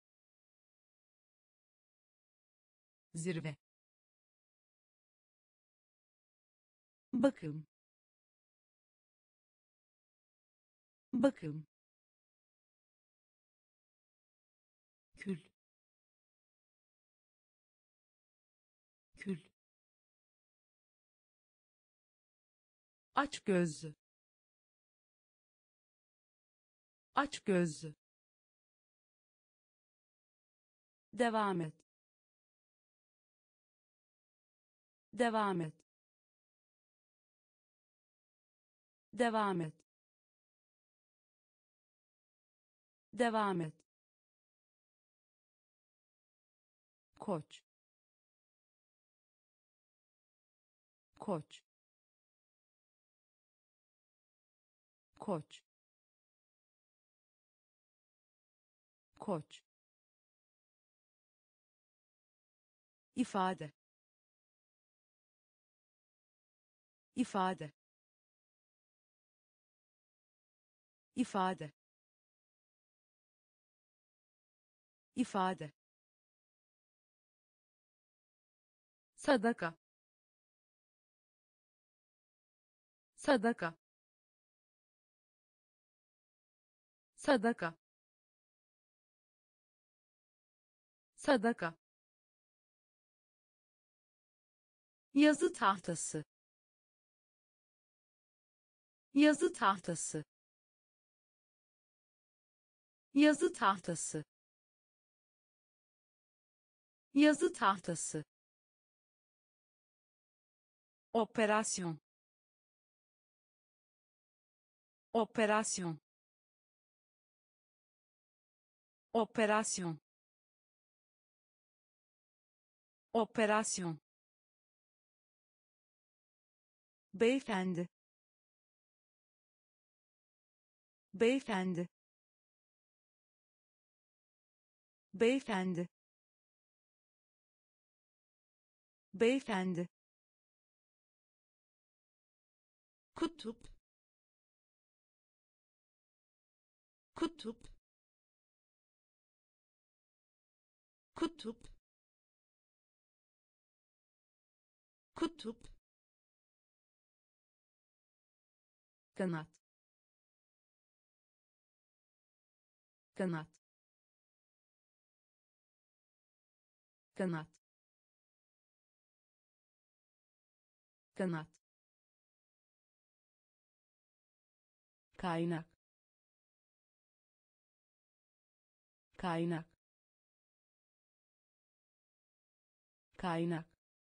zirve, bakım, bakım, kül, kül, aç gözlü, aç gözlü, devam et, devam et, devam et, devam et, koç, koç, koç, koç, ifade, ifade, ifade, ifade, sadaka, sadaka, sadaka, sadaka, yazı tahtası, yazı tahtası, yazı tahtası, yazı tahtası, operasyon, operasyon, operasyon, operasyon, beyefendi, beyefendi, beyefendi, beyefendi, kutup, kutup, kutup, kutup, kanat, kanat, kanat, kanat, kaynak, kaynak, kaynak,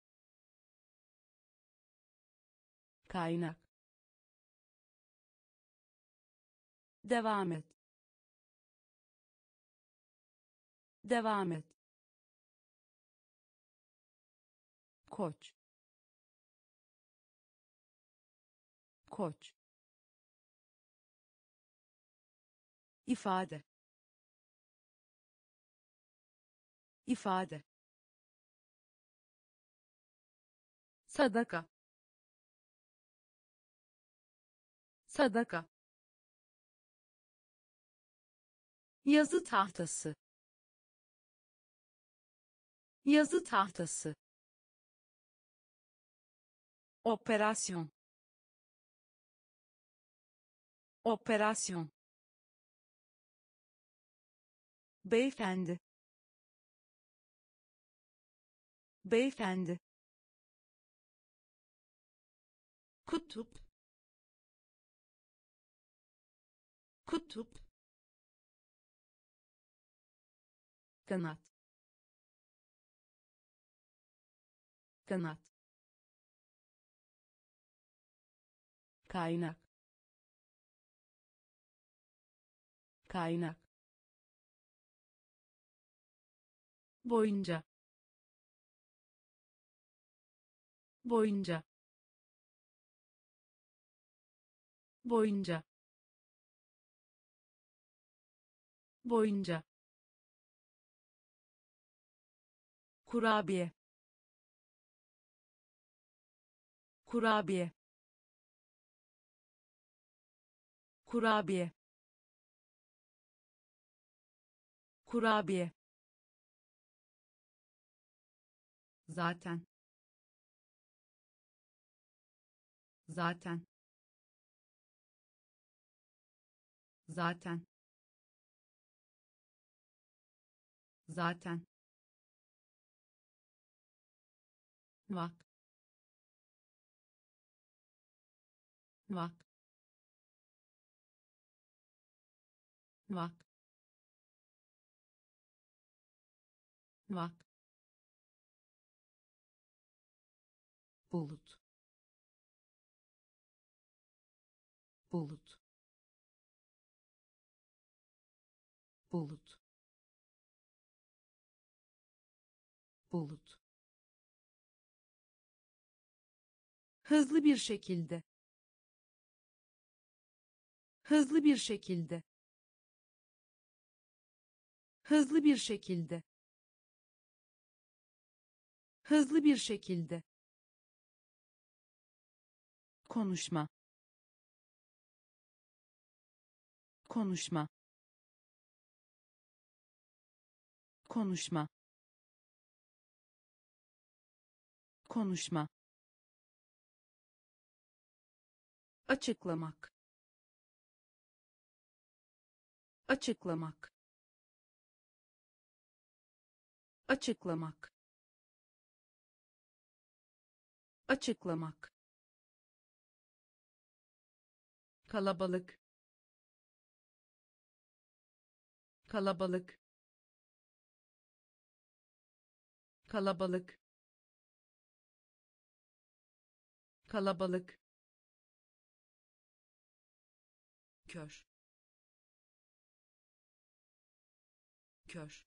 kaynak, devam et, devam et, koç, koç, ifade, ifade, sadaka, sadaka, yazı tahtası, yazı tahtası, operasyon, operasyon, beyefendi, beyefendi, kutup, kutup, kanat, kanat, kaynak, kaynak, boyunca, boyunca, boyunca, boyunca, kurabiye, kurabiye, kurabiye, kurabiye, zaten, zaten, zaten, zaten, vak, vak, vak, vak, bulut, bulut, bulut, bulut, hızlı bir şekilde, hızlı bir şekilde, hızlı bir şekilde, hızlı bir şekilde, konuşma, konuşma, konuşma, konuşma, açıklamak, açıklamak, açıklamak, açıklamak, kalabalık, kalabalık, kalabalık, kalabalık, kör, kör,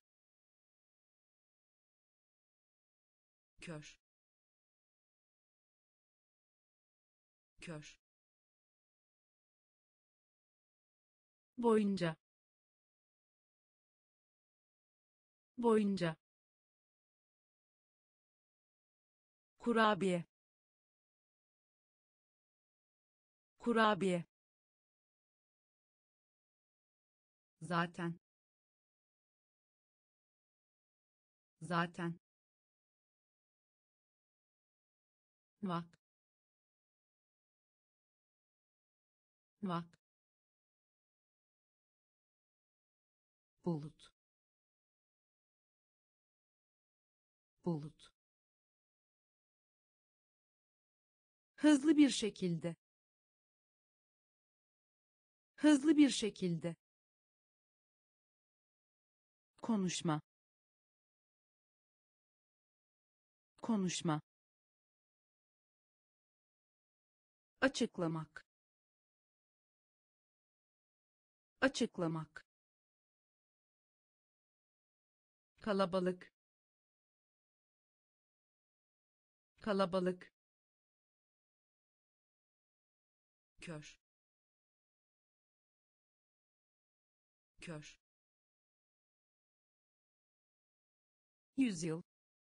kör, kör, boyunca, boyunca, kurabiye, kurabiye, zaten, zaten, Vak. Vak. Bulut. Bulut. Hızlı bir şekilde. Hızlı bir şekilde. Konuşma. Konuşma. Açıklamak. Açıklamak. Kalabalık. Kalabalık. Kör. Kör. Yüzyıl.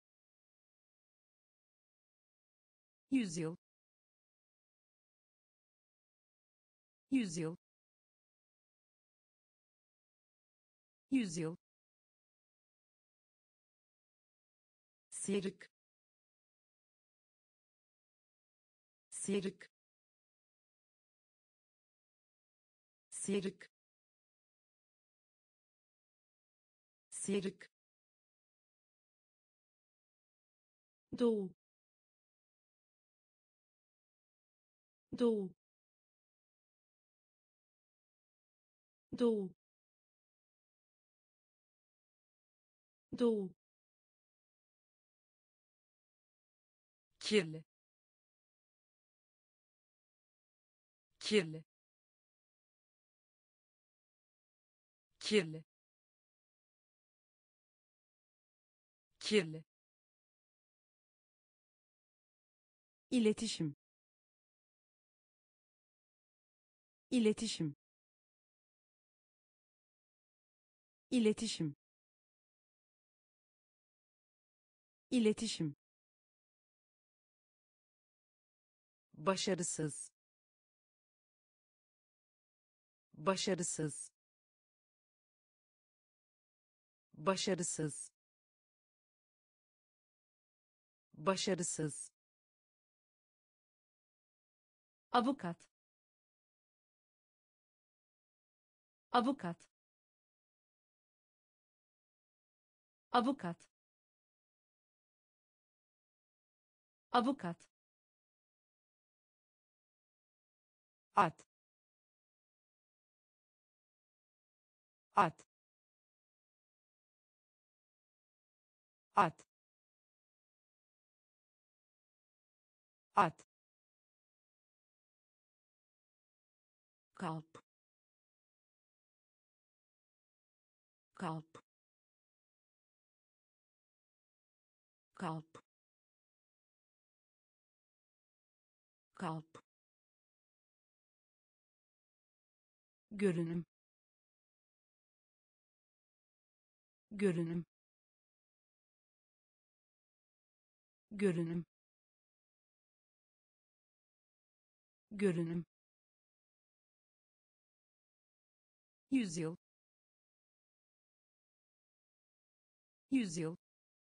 Yüzyıl. Yüzyıl. Yüzyıl. Sıyrık. Sıyrık. Sıyrık. Sıyrık. Doğu. Doğu. Doğu. Doğu. Kirli. Kirli. Kirli. Kirli. İletişim. İletişim. İletişim. İletişim. Başarısız. Başarısız. Başarısız. Başarısız. Avukat. Avukat. Avukat. Avukat. At. At. At. At. Kalp. Kalp. Kalp. Kalp. Görünüm. Görünüm. Görünüm. Görünüm. Yüzyıl. Yüzyıl.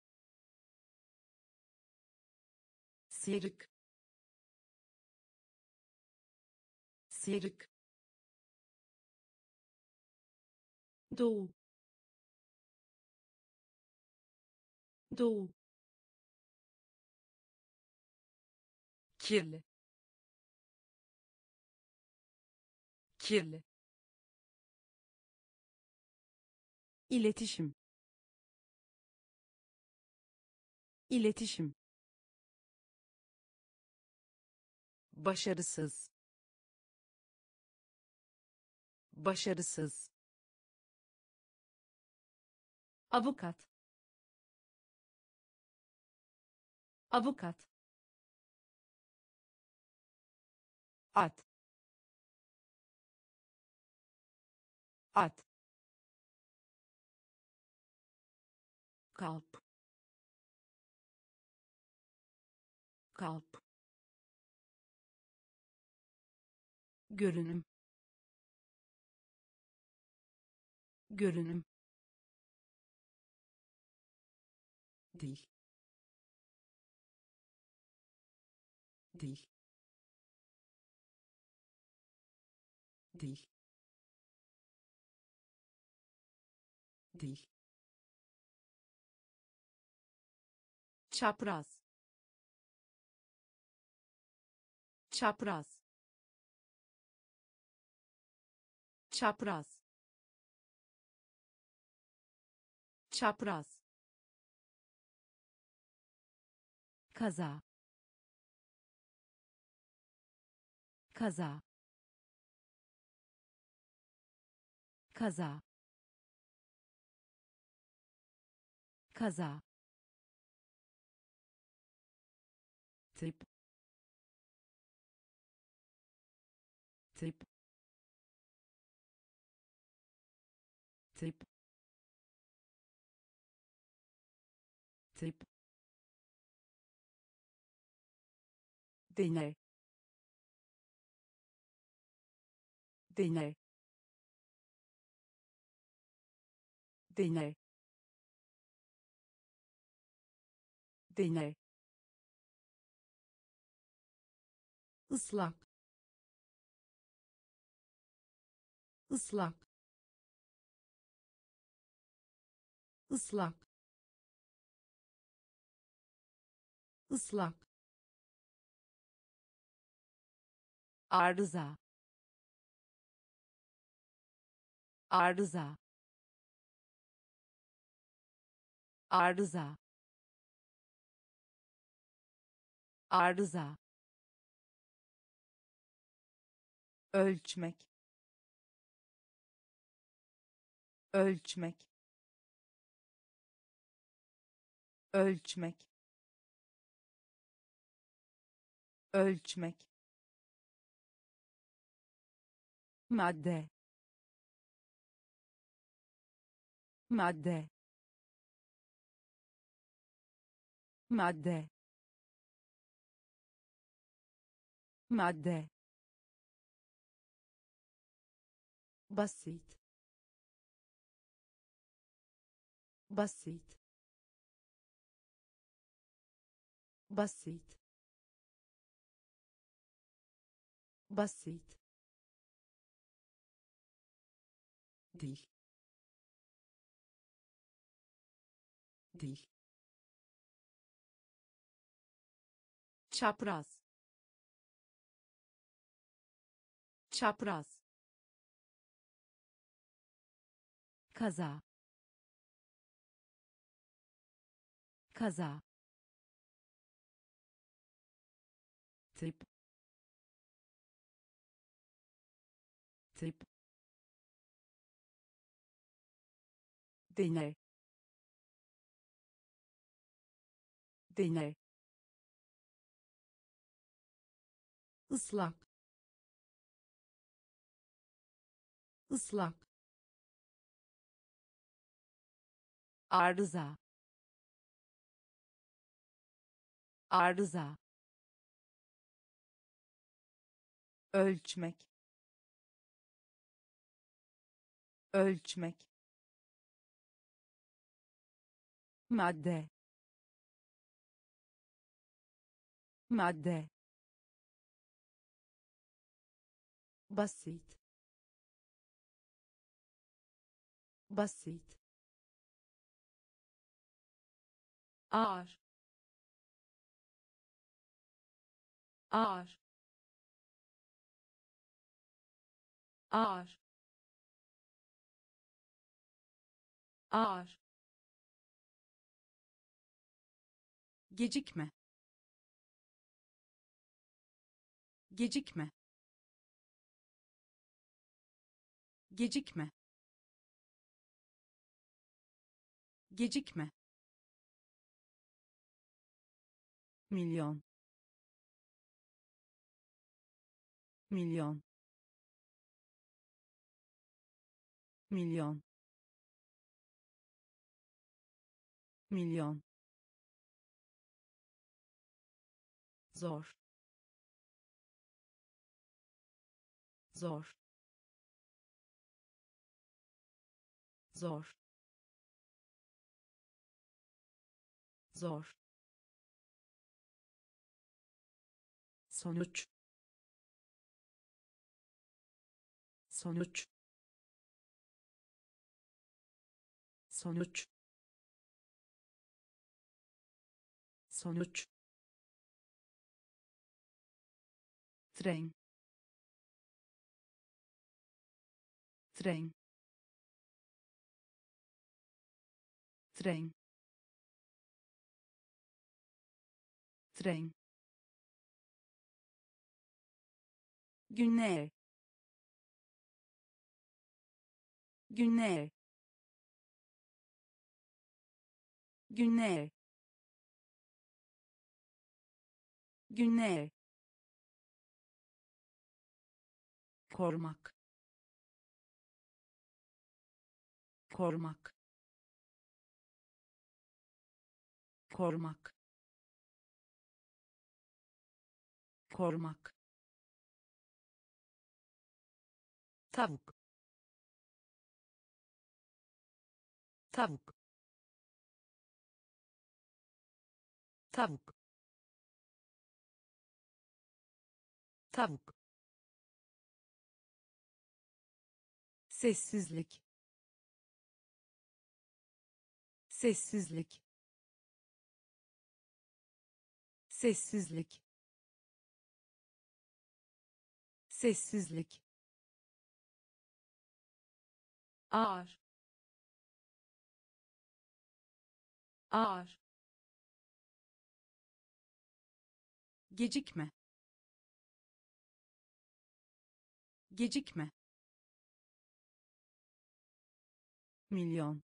Sıyrık. Sıyrık. Doğu. Doğu. Kirli. Kirli. İletişim. İletişim. Başarısız. Başarısız. Avukat. Avukat. At. At. Kalp. Kalp. Görünüm. Görünüm. Dil. dil dil dil çapraz çapraz çapraz çapraz kaza kaza kaza kaza tip tip tip tip deney deney deney deney ıslak ıslak ıslak ıslak arıza arıza arıza arıza ölçmek ölçmek ölçmek ölçmek madde madde madde madde basit basit basit basit dil dil çapraz çapraz kaza kaza tip tip deney deney ıslak ıslak arıza arıza ölçmek ölçmek madde madde basit basit ağır ağır ağır ağır gecikme gecikme gecikme gecikme milyon milyon milyon milyon zor zor zor zor sonuç sonuç sonuç sonuç tren tren tren tren güney güney güney güney korumak korumak korumak korumak tavuk tavuk tavuk tavuk sessizlik sessizlik sessizlik sessizlik ağır ağır gecikme gecikme milyon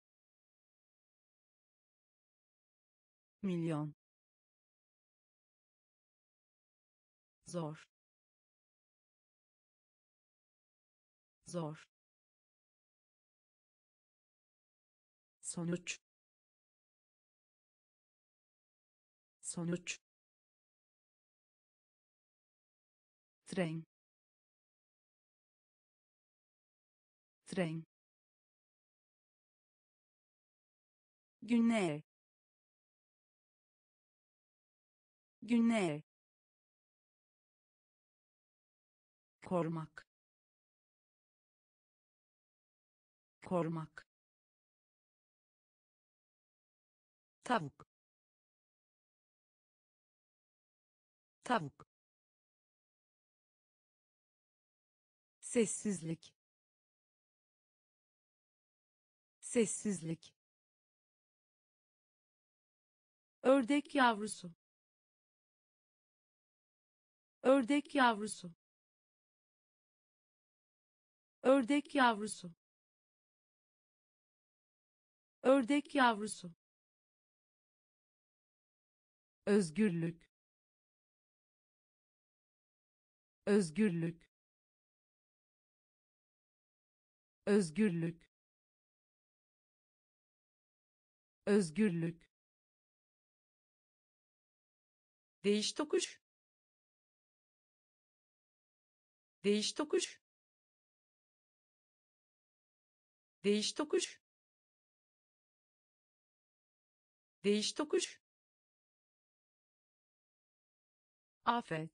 milyon zor zor sonuç sonuç tren tren güney güney korumak korumak tavuk tavuk sessizlik sessizlik ördek yavrusu ördek yavrusu ördek yavrusu ördek yavrusu özgürlük özgürlük özgürlük özgürlük değiş tokuş değiş tokuş değiş tokuş değiş tokuş afet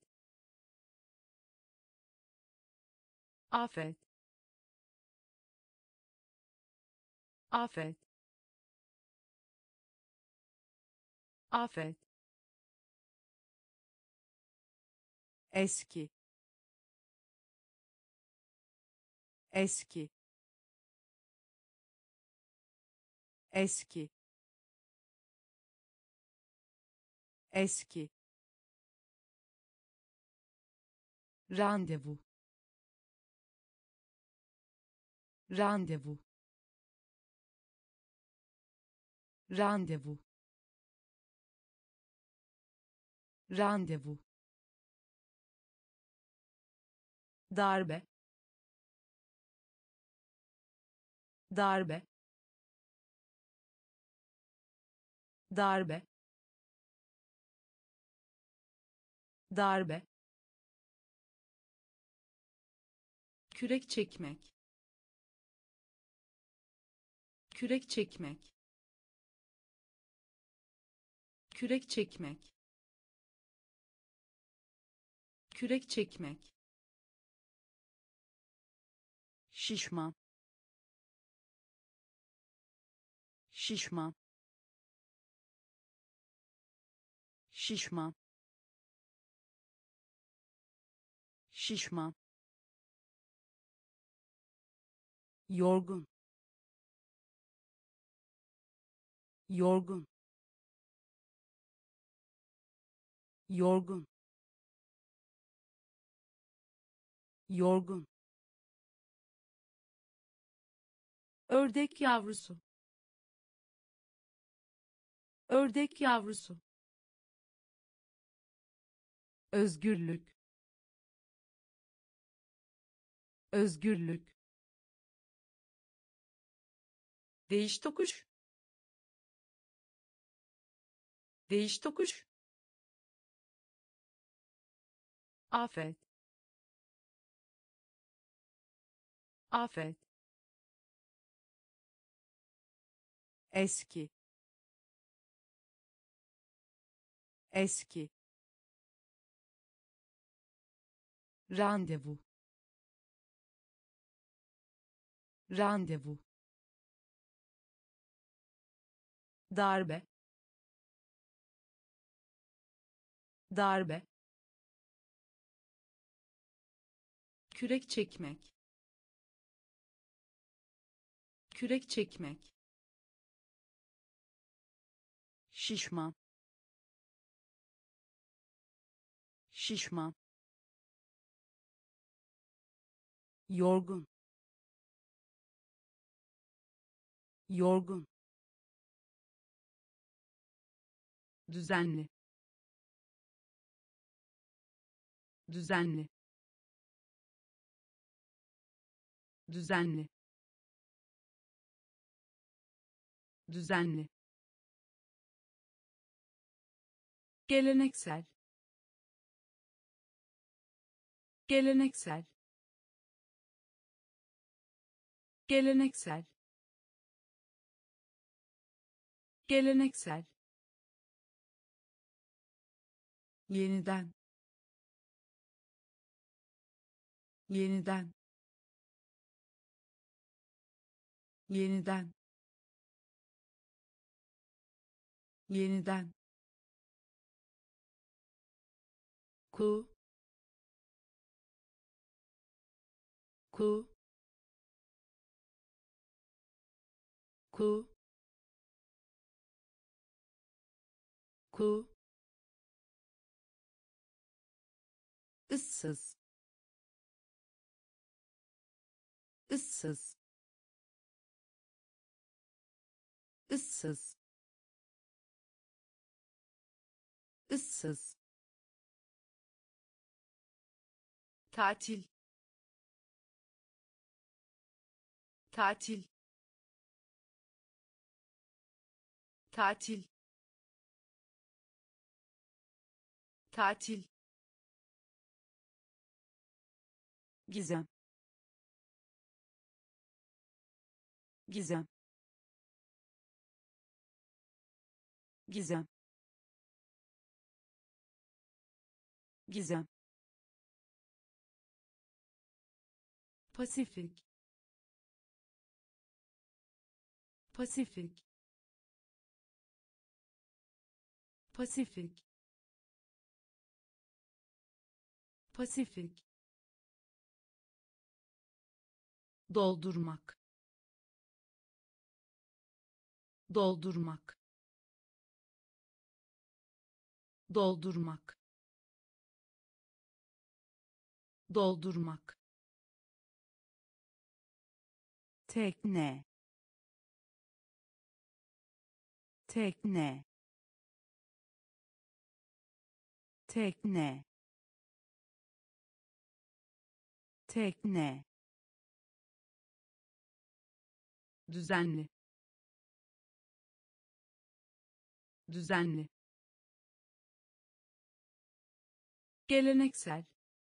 afet afet afet eski eski eski eski randevu randevu randevu randevu darbe darbe darbe darbe kürek çekmek kürek çekmek kürek çekmek kürek çekmek, şişman, şişman, şişman, şişman, yorgun, yorgun, yorgun, yorgun, ördek yavrusu, ördek yavrusu, özgürlük, özgürlük, değiş tokuş, değiş tokuş, afet, afet, eski, eski, randevu, randevu, darbe, darbe, kürek çekmek, kürek çekmek, şişman, şişman, yorgun, yorgun, düzenli, düzenli, düzenli, düzenli, geleneksel, geleneksel, geleneksel, geleneksel, yeniden, yeniden, yeniden, yeniden, ku, ku, ku, ku, ıssız, ıssız, ıssız, ıssız, tatil, tatil, tatil, tatil, gizem, gizem, gizem, gizem, Pasifik, Pasifik, Pasifik, Pasifik, doldurmak, doldurmak, doldurmak, doldurmak, tekne, tekne, tekne, tekne, düzenli, düzenli, geleneksel,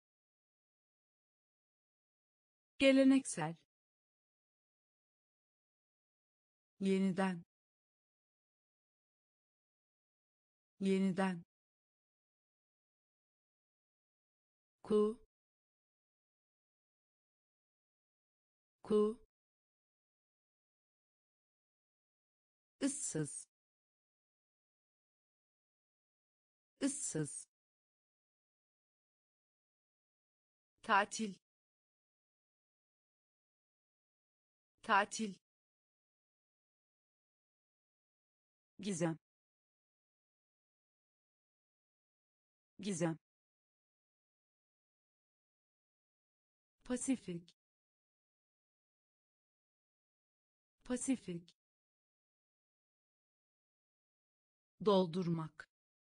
geleneksel, yeniden, yeniden, ku ku ıssız ıssız tatil tatil gizem gizem Pasifik Pasifik doldurmak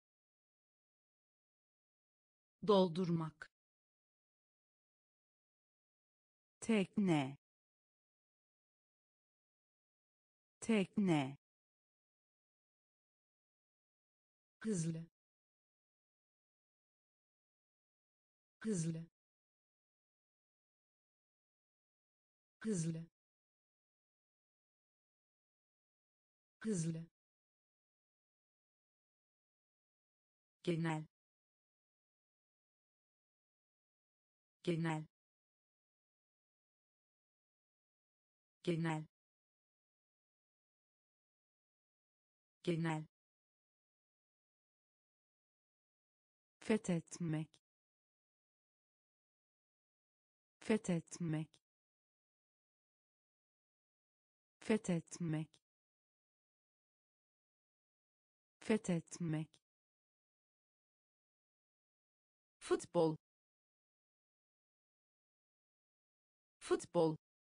doldurmak tekne tekne hızlı hızlı hızlı hızlı genel genel genel genel fethetmek fethetmek fethetmek fethetmek futbol futbol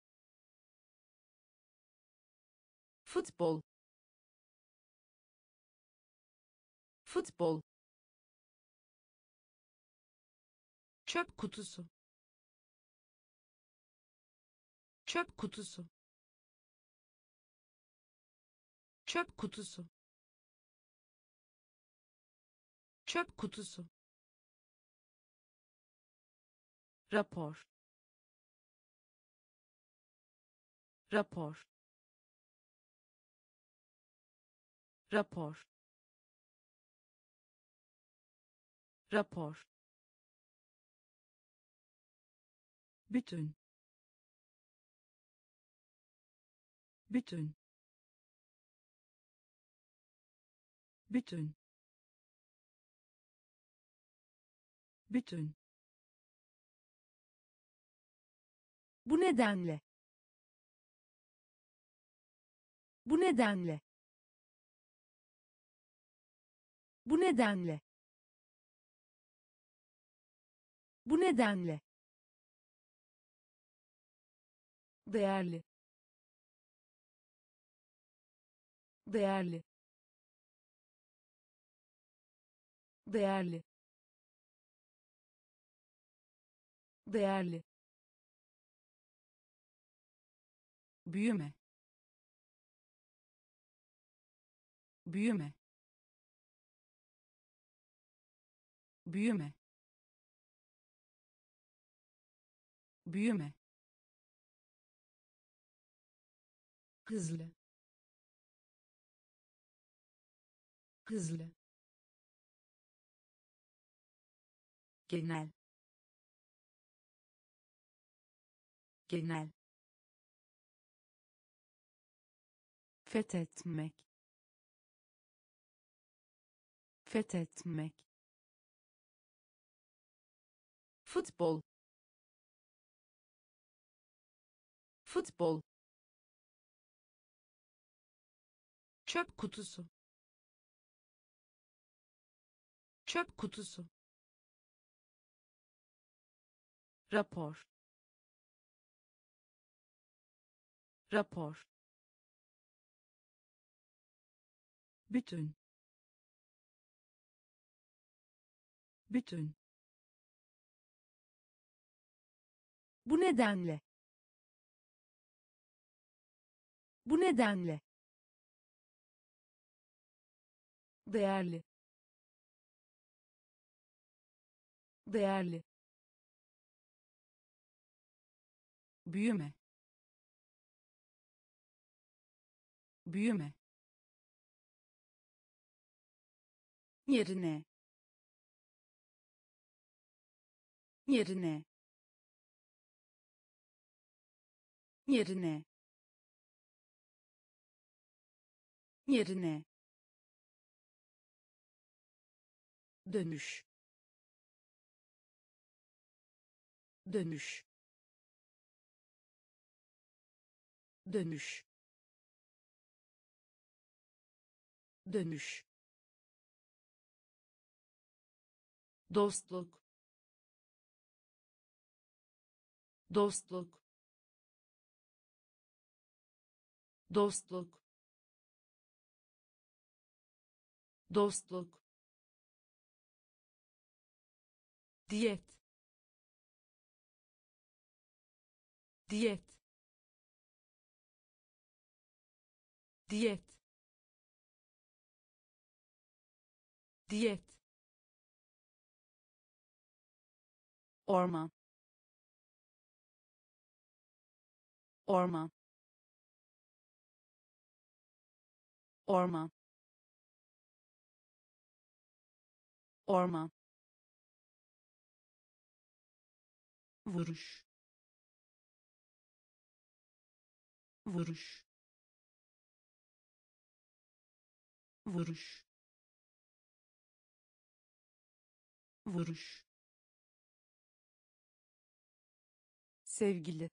futbol futbol çöp kutusu çöp kutusu çöp kutusu çöp kutusu rapor rapor rapor rapor bütün bütün bütün bütün bu nedenle bu nedenle bu nedenle bu nedenle değerli değerli değerli değerli büyüme büyüme büyüme büyüme hızlı hızlı genel genel fethetmek fethetmek futbol futbol çöp kutusu çöp kutusu rapor rapor bütün bütün bu nedenle bu nedenle değerli değerli büyüme büyüme yerine yerine yerine yerine dönüş dönüş dönüş dönüş dostluk dostluk dostluk dostluk diyet diyet diyet diyet orman orman orman orman vuruş vuruş vuruş vuruş sevgili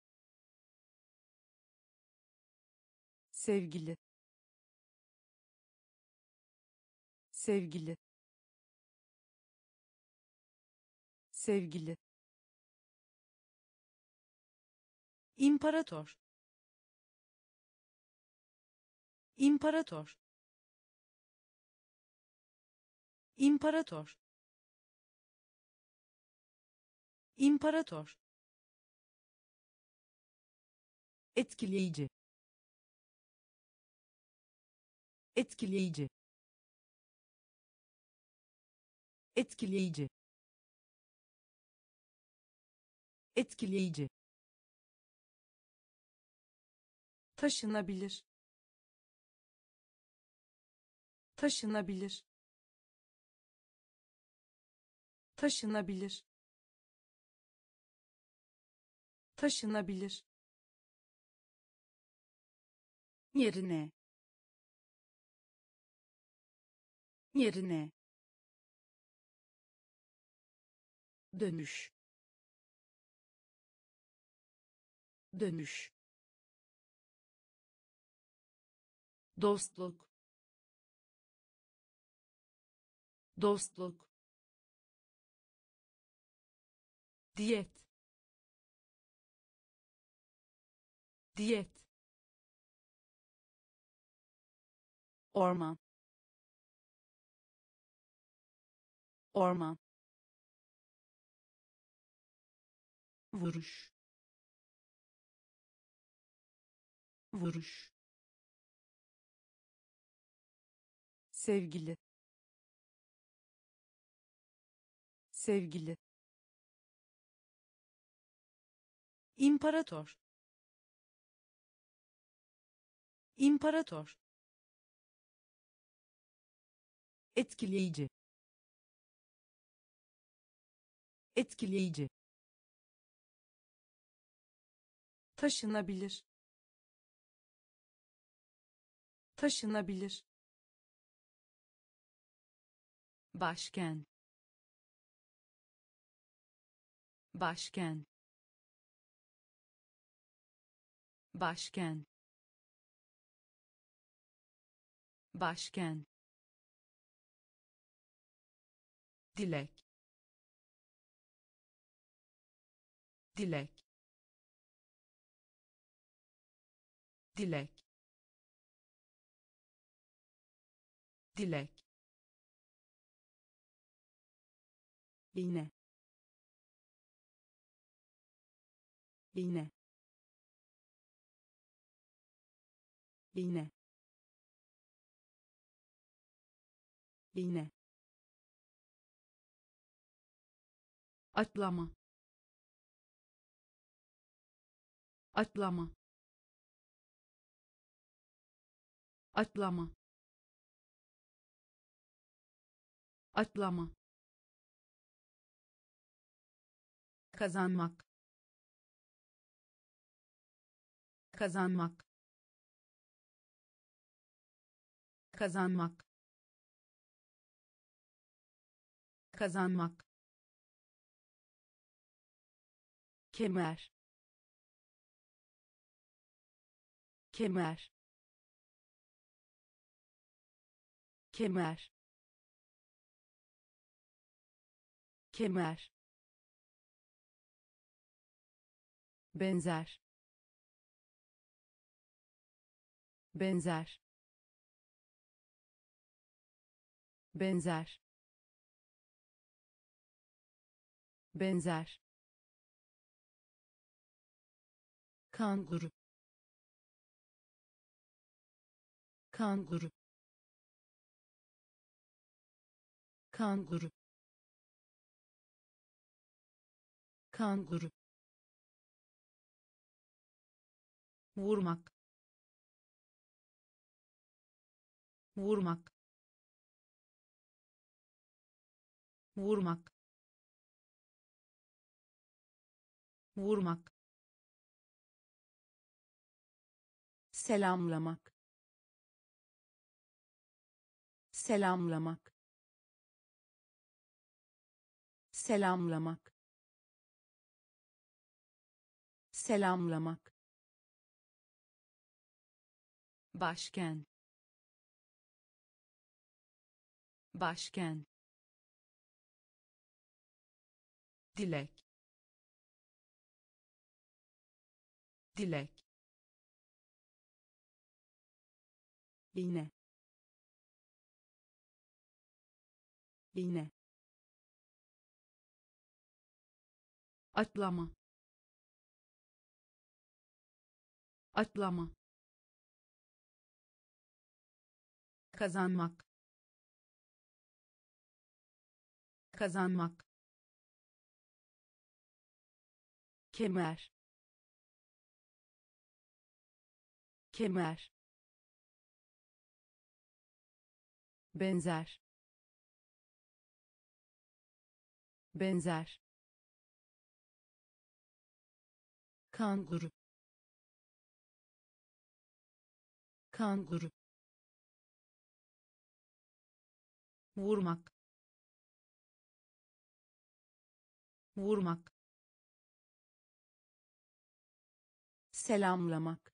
sevgili sevgili sevgili imparator imparator imparator imparator etkileyici etkileyici etkileyici etkileyici taşınabilir taşınabilir taşınabilir taşınabilir yerine yerine dönüş dönüş dostluk dostluk diyet diyet orman orman vuruş vuruş sevgili sevgili imparator imparator etkileyici etkileyici taşınabilir taşınabilir başkent başkent başkent başkent dilek dilek dilek dilek iğne iğne iğne iğne atlama atlama atlama atlama kazanmak, kazanmak, kazanmak, kazanmak, kemer, kemer, kemer, kemer, benzer, benzer, benzer, benzer, kanguru, kanguru, kanguru, kanguru, vurmak, vurmak, vurmak, vurmak, selamlamak, selamlamak, selamlamak, selamlamak, başken, başken, dilek, dilek, iğne, iğne, atlama, atlama, kazanmak, kazanmak, kemer, kemer, benzer, benzer, kanguru, kanguru, vurmak, vurmak, selamlamak,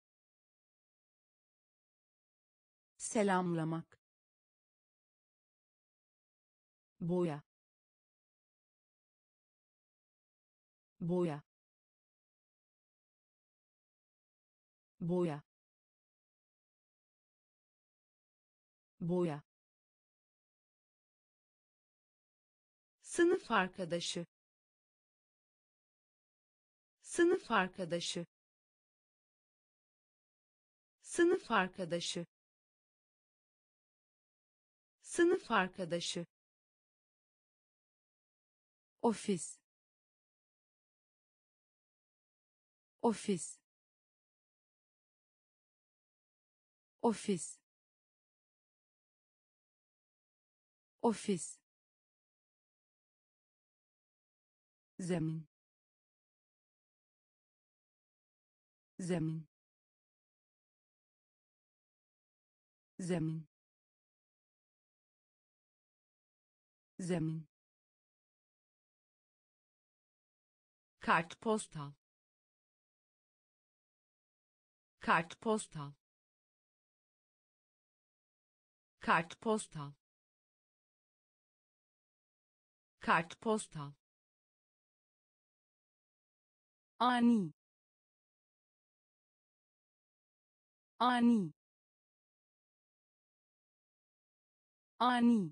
selamlamak, boya, boya, boya, boya, sınıf arkadaşı, sınıf arkadaşı, sınıf arkadaşı, sınıf arkadaşı, ofis, ofis, ofis, ofis, zemin, zemin, zemin, zemin, kartpostal, kartpostal, kartpostal, kartpostal, ani, ani, ani,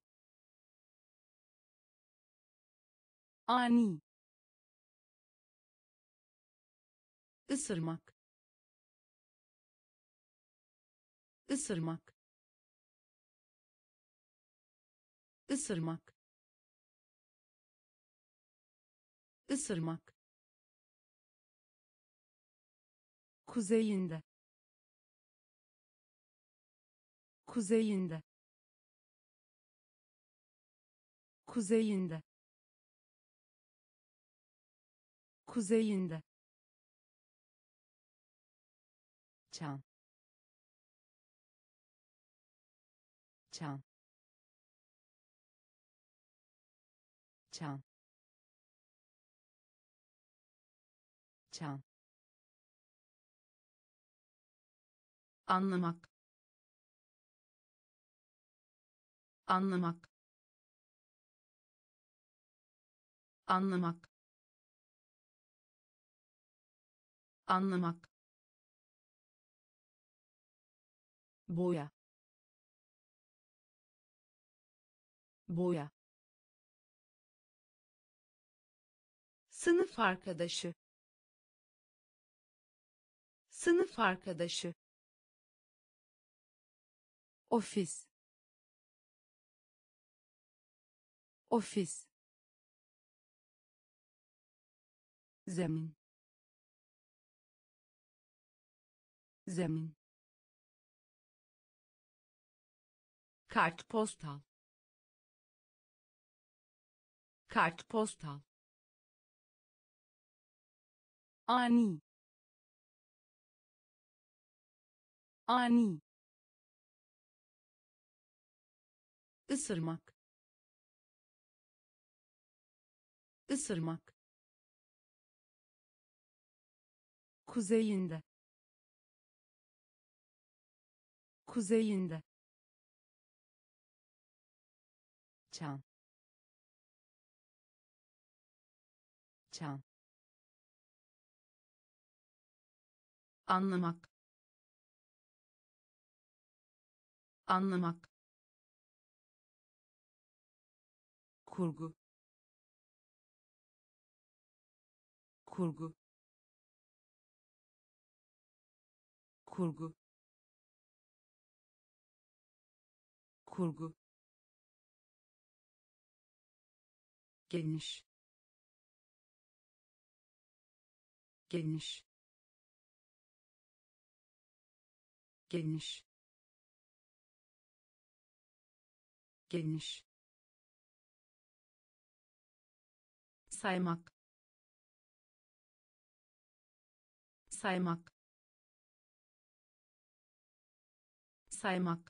ani, ısırmak, ısırmak, ısırmak, ısırmak, kuzeyinde, kuzeyinde, kuzeyinde, kuzeyinde, çan, çan, çan, çan, anlamak, anlamak, anlamak, anlamak, boya, boya, sınıf arkadaşı, sınıf arkadaşı, ofis, ofis, zemin, zemin, kartpostal, kartpostal, ani, ani, ısırmak, ısırmak, kuzeyinde, kuzeyinde, çan, çan, anlamak, anlamak, kurgu, kurgu, kurgu, kurgu, geniş, geniş, geniş, geniş, saymak, saymak, saymak,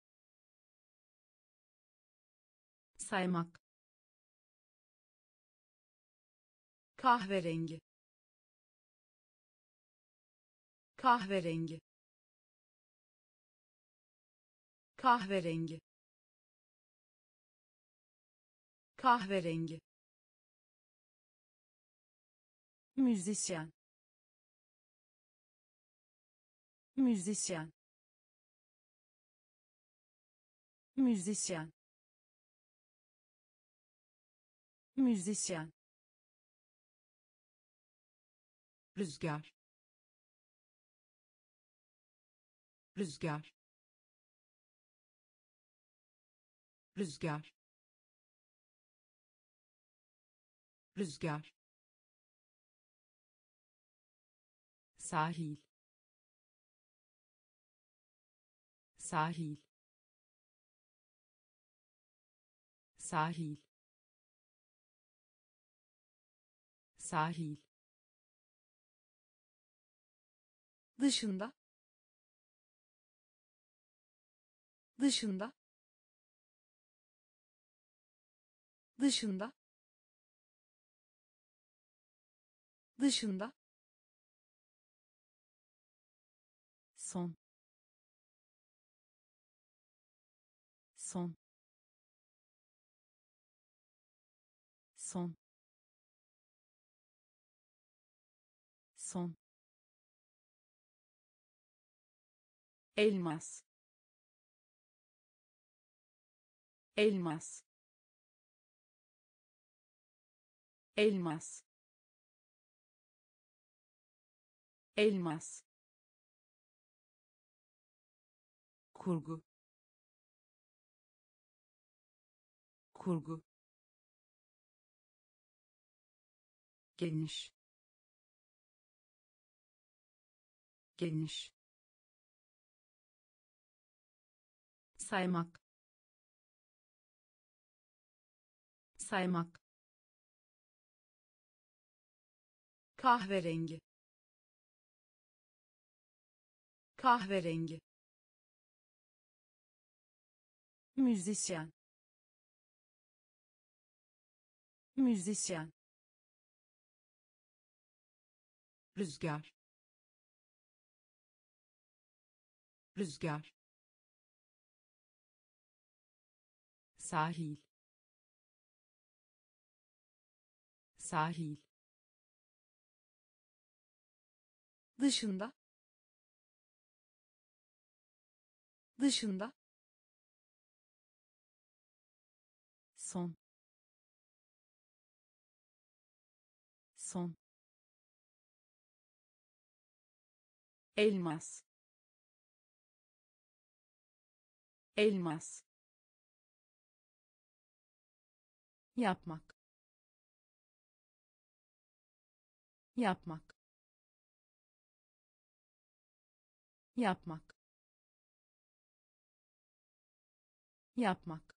saymak, kahverengi, kahverengi, kahverengi, kahverengi, müzisyen, müzisyen, müzisyen, müzisyen, rüzgar, rüzgar, rüzgar, rüzgar, sahil, sahil, sahil, sahil, dışında, dışında, dışında, dışında, son, son, son, son, elmas, elmas, elmas, elmas, kurgu, kurgu, geniş, geniş, saymak, saymak, kahverengi, kahverengi, müzisyen, müzisyen, rüzgar, rüzgar, sahil, sahil, dışında, dışında, son, son, elmas, elmas, yapmak, yapmak, yapmak, yapmak,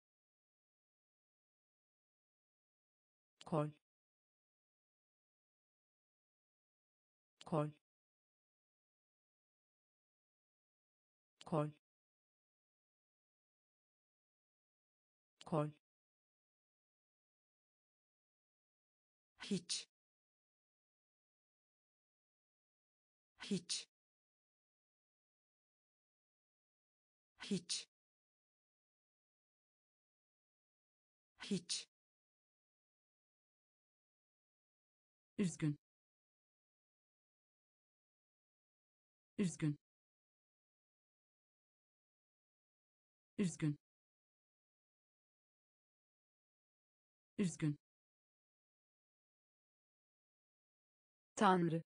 kol, kol, kol, kol, hiç, hiç, hiç, hiç, üzgün, üzgün, üzgün, üzgün, Tanrı,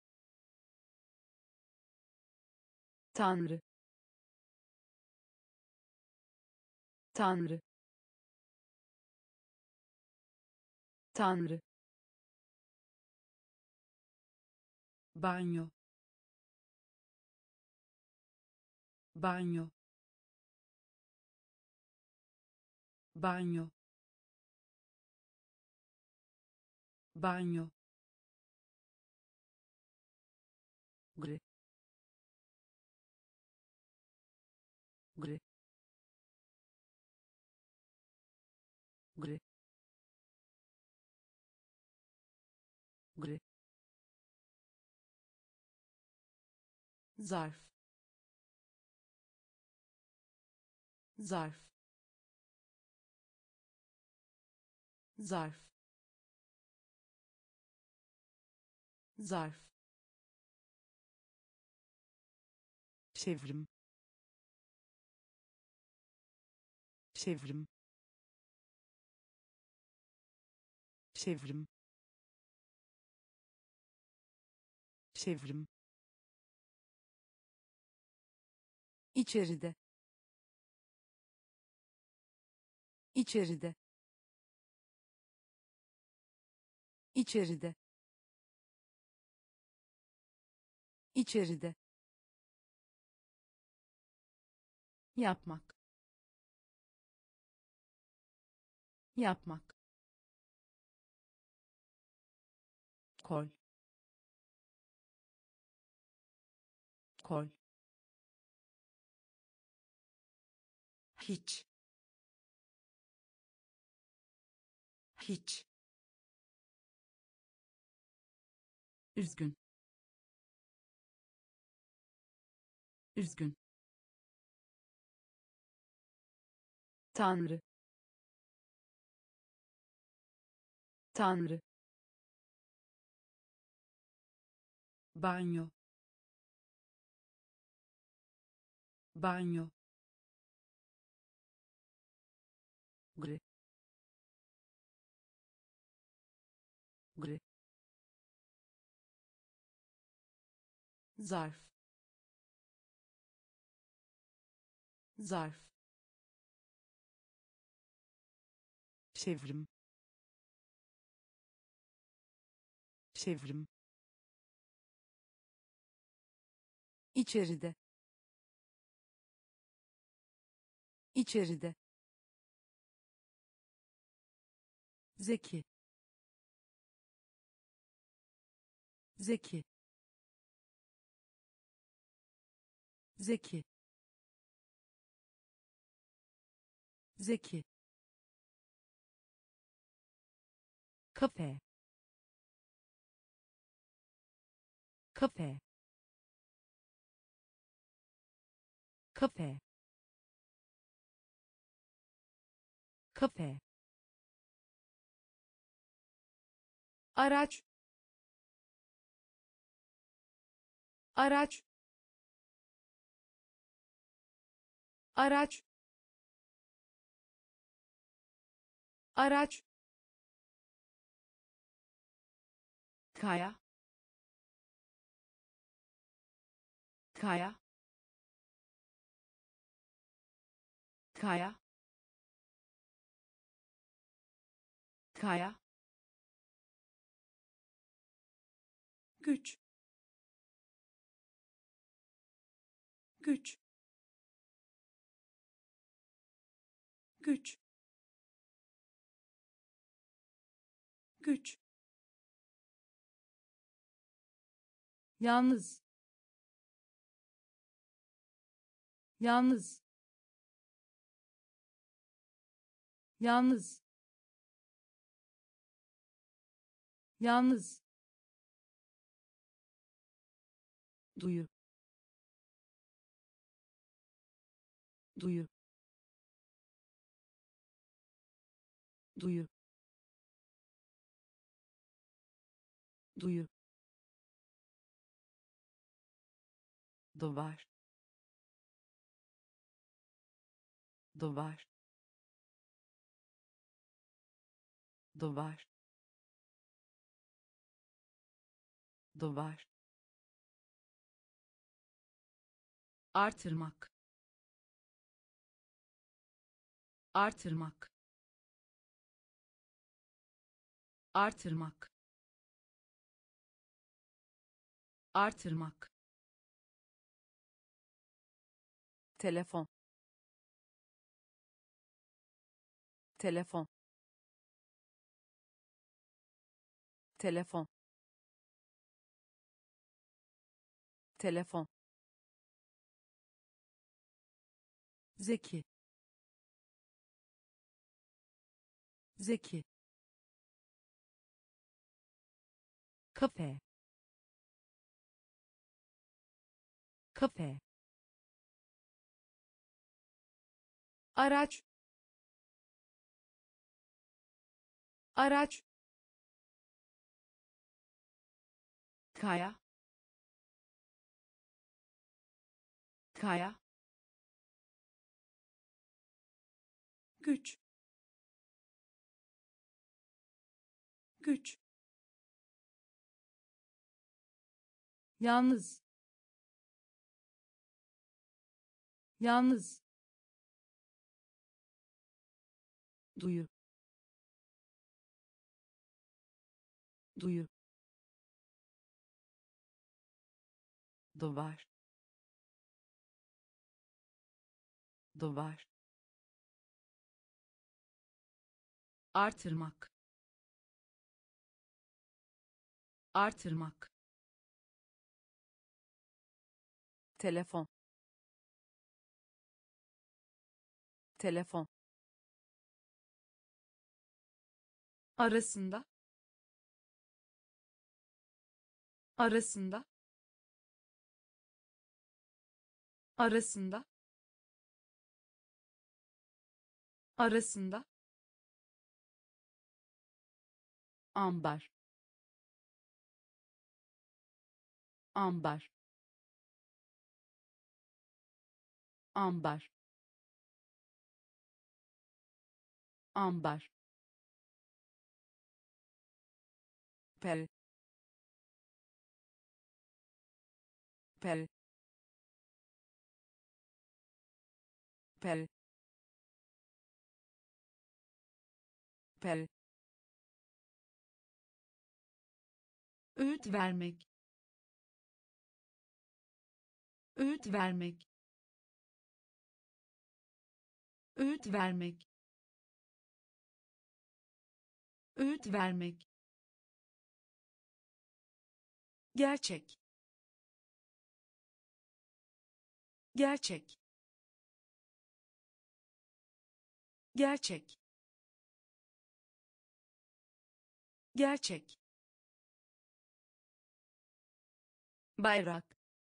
Tanrı, Tanrı, Tanrı, banyo, banyo, banyo, banyo, gri, gri, gri, gri, zarf, zarf, zarf, zarf, çevrim, çevrim, çevrim, çevrim, içeride, içeride, içeride, içeride, yapmak, yapmak, kol, kol, hiç, hiç, üzgün, üzgün, Tanrı, Tanrı, banyo, banyo, gri, gri, zarf, zarf, çevrim, çevrim, içeride, içeride, zeki, zeki, zeki, zeki, kafe, kafe, kafe, kafe, araç, araç, araç, araç, kaya, kaya, kaya, kaya, güç, güç, güç, güç, yalnız, yalnız, yalnız, yalnız, duyu, duyu, duyu, duyu, duvar, duvar, duvar, duvar, artırmak, artırmak, artırmak, artırmak, telefon, telefon, telefon, telefon, zeki, zeki, kafe, kafe, araç, araç, kaya, kaya, güç, güç, yalnız, yalnız, duyu, duyu, duvar, duvar, artırmak, artırmak, telefon, telefon, arasında, arasında, arasında, arasında, ambar, ambar, ambar, ambar, pel, pel, pel, pel, öğüt vermek, öğüt vermek, öğüt vermek, öğüt vermek, gerçek, gerçek, gerçek, gerçek, bayrak,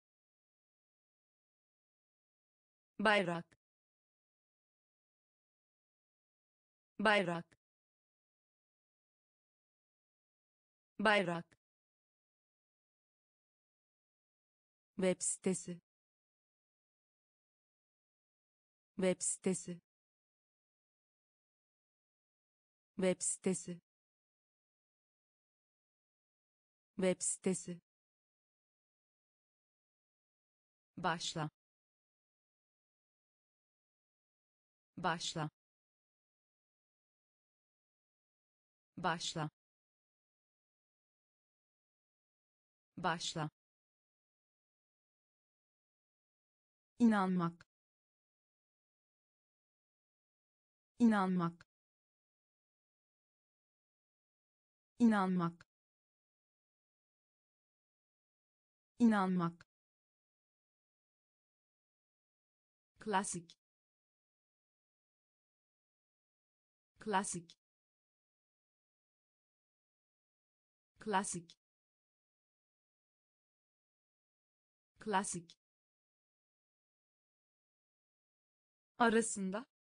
bayrak, bayrak, bayrak, web sitesi, web sitesi, web sitesi, web sitesi, başla, başla, başla, başla, inanmak, inanmak, inanmak, inanmak, klasik, klasik, klasik, klasik, arasında,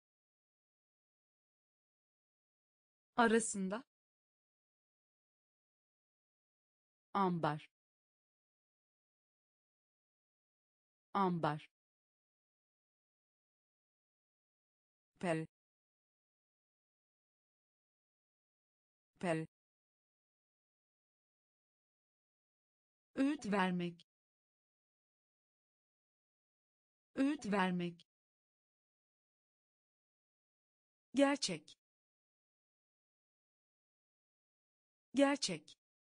arasında, ambar, ambar, pel, pel, öğüt vermek, öğüt vermek, gerçek, gerçek,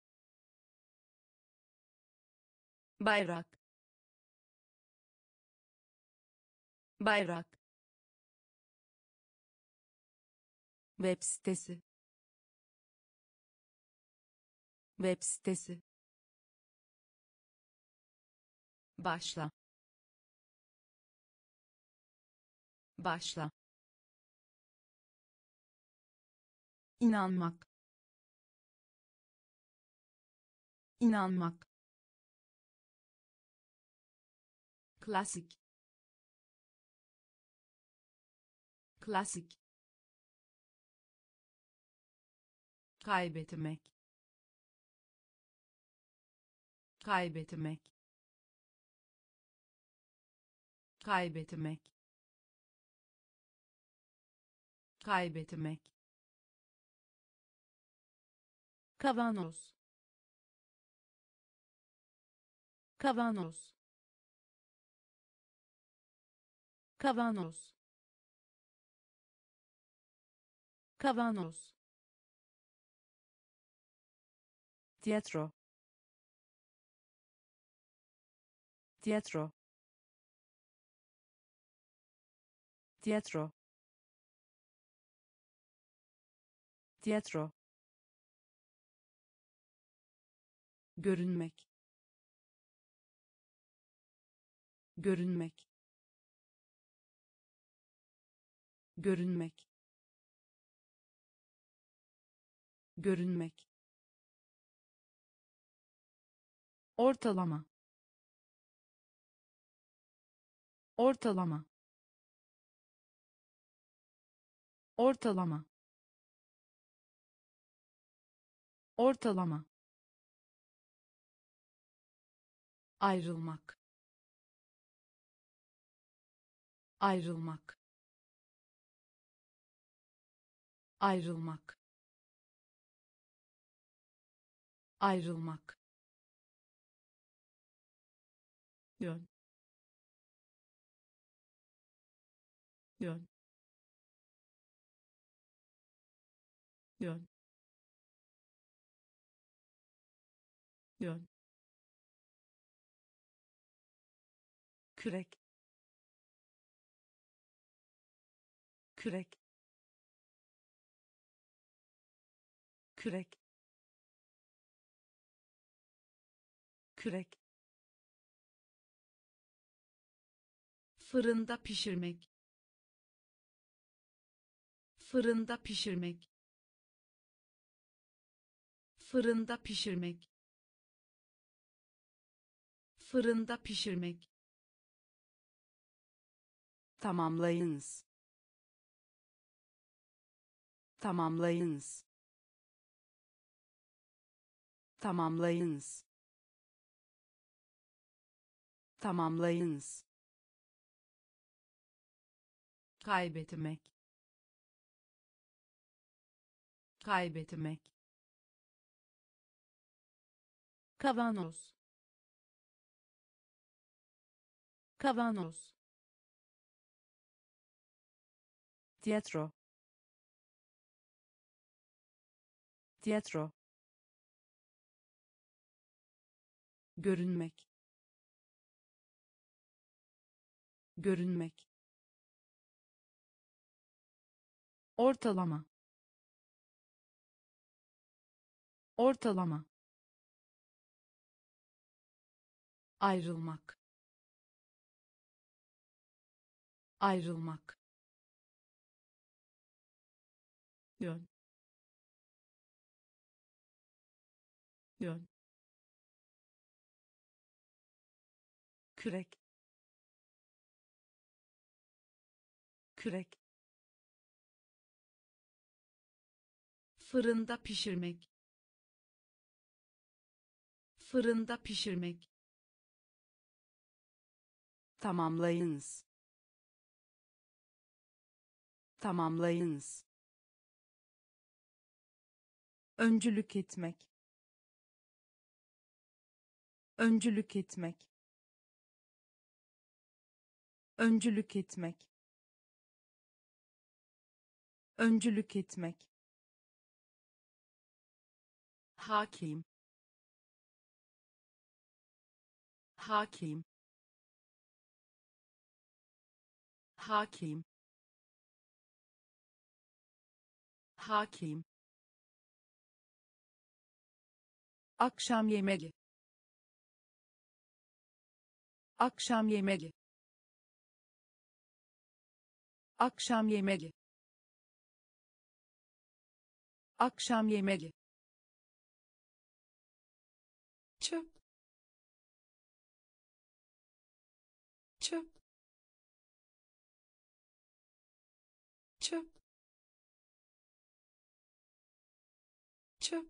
bayrak, bayrak, web sitesi, web sitesi, başla, başla, inanmak, inanmak, klasik, klasik, kaybetmek, kaybetmek, kaybetmek, kaybetmek, kavanoz, kavanoz, kavanoz, kavanoz, tiyatro, tiyatro, tiyatro, tiyatro, görünmek, görünmek, görünmek, görünmek, ortalama, ortalama, ortalama, ortalama, ayrılmak, ayrılmak, ayrılmak, ayrılmak, yön, yön, yön, yön, kürek, kürek, kürek, kürek, fırında pişirmek, fırında pişirmek, fırında pişirmek, fırında pişirmek, tamamlayınız, tamamlayınız, tamamlayınız, tamamlayınız, kaybetmek, kaybetmek, kavanoz, kavanoz, tiyatro, tiyatro, görünmek, görünmek, ortalama, ortalama, ayrılmak, ayrılmak, yön, yön, kürek, kürek, fırında pişirmek, fırında pişirmek, tamamlayınız, tamamlayınız, öncülük etmek, öncülük etmek, öncülük etmek, öncülük etmek, hakim, hakim, hakim, hakim, akşam yemeği, akşam yemeği, akşam yemeği, akşam yemeği, çöp, çöp, çöp, çöp,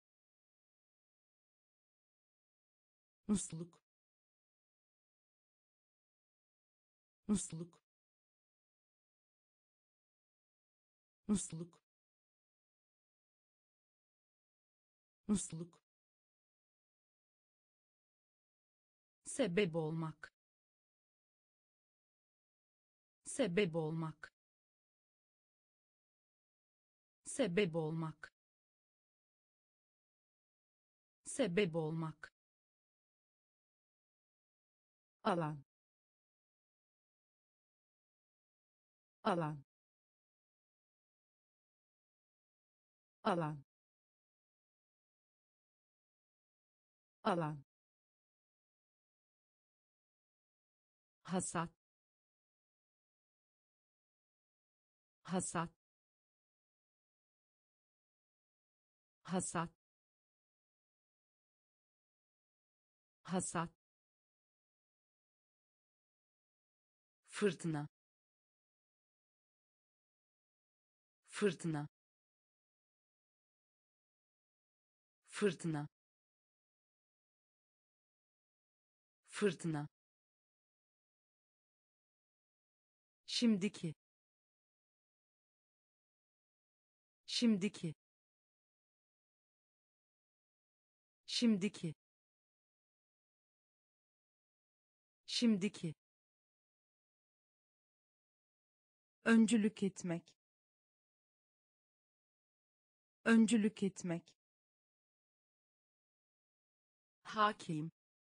musluk, musluk, musluk, musluk, sebep olmak, sebep olmak, sebep olmak, sebep olmak, alan, alan, alan, alan, hasat, hasat, hasat, hasat, fırtına, fırtına, fırtına, fırtına, şimdiki, şimdiki, şimdiki, şimdiki, öncülük etmek, öncülük etmek, hakim,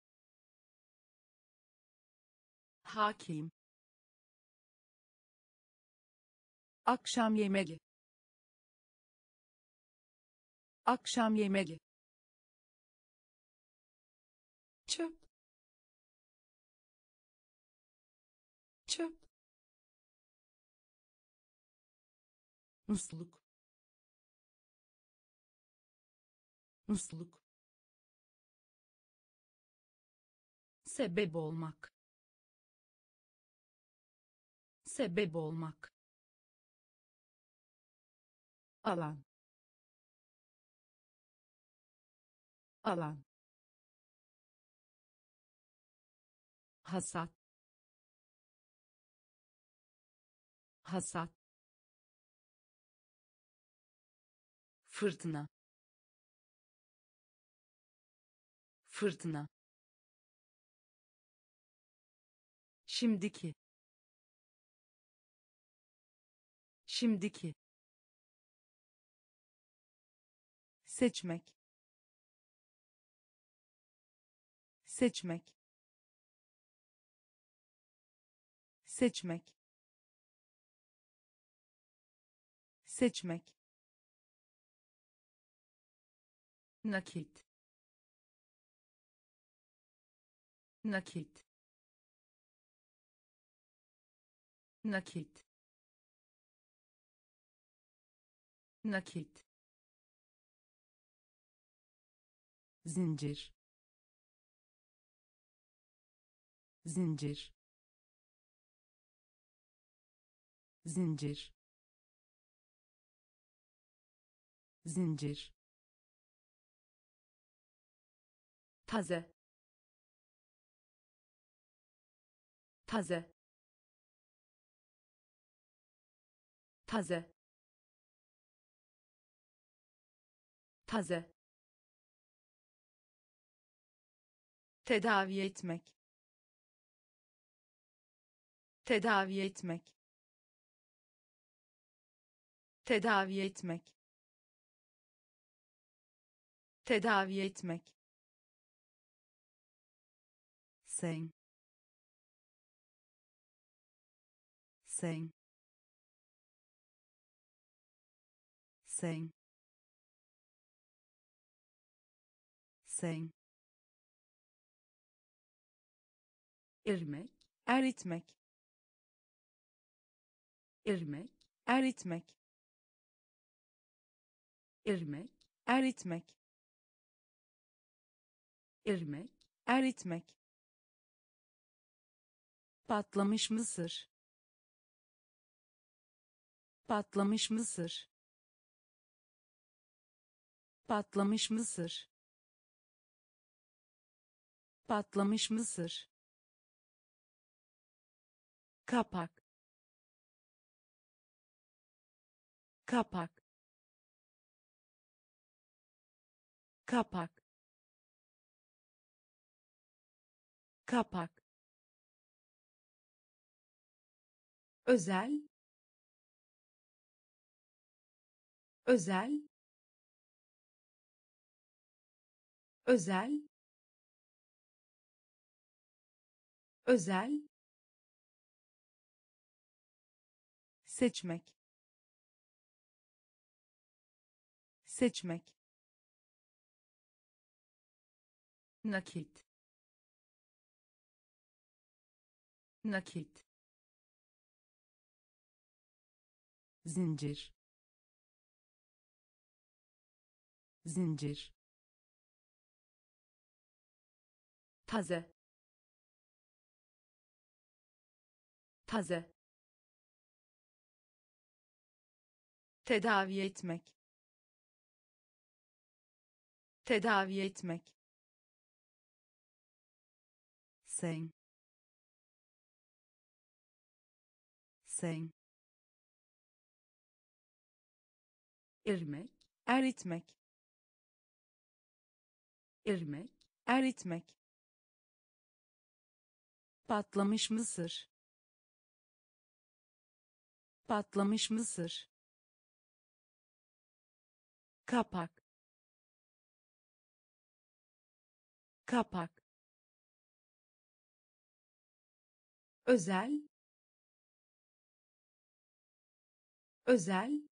hakim, akşam yemeği, akşam yemeği, çöp, çöp, musluk, musluk, sebep olmak, sebep olmak, alan, alan, hasat, hasat, fırtına, fırtına, şimdiki, şimdiki, seçmek, seçmek, seçmek, seçmek, nakit, nakit, nakit, nakit, zincir, zincir, zincir, zincir, taze, taze, taze, taze, tedavi etmek, tedavi etmek, tedavi etmek, tedavi etmek, sen, sen, sen, sen, irmek, eritmek, irmek, eritmek, irmek, eritmek, irmek, eritmek, patlamış mısır, patlamış mısır, patlamış mısır, patlamış mısır, kapak, kapak, kapak, kapak, özel, özel, özel, özel, seçmek, seçmek, nakit, nakit, zincir, zincir, taze, taze, tedavi etmek, tedavi etmek, sen, sen, irmek, eritmek, irmek, eritmek, patlamış mısır, patlamış mısır, kapak, kapak, özel, özel,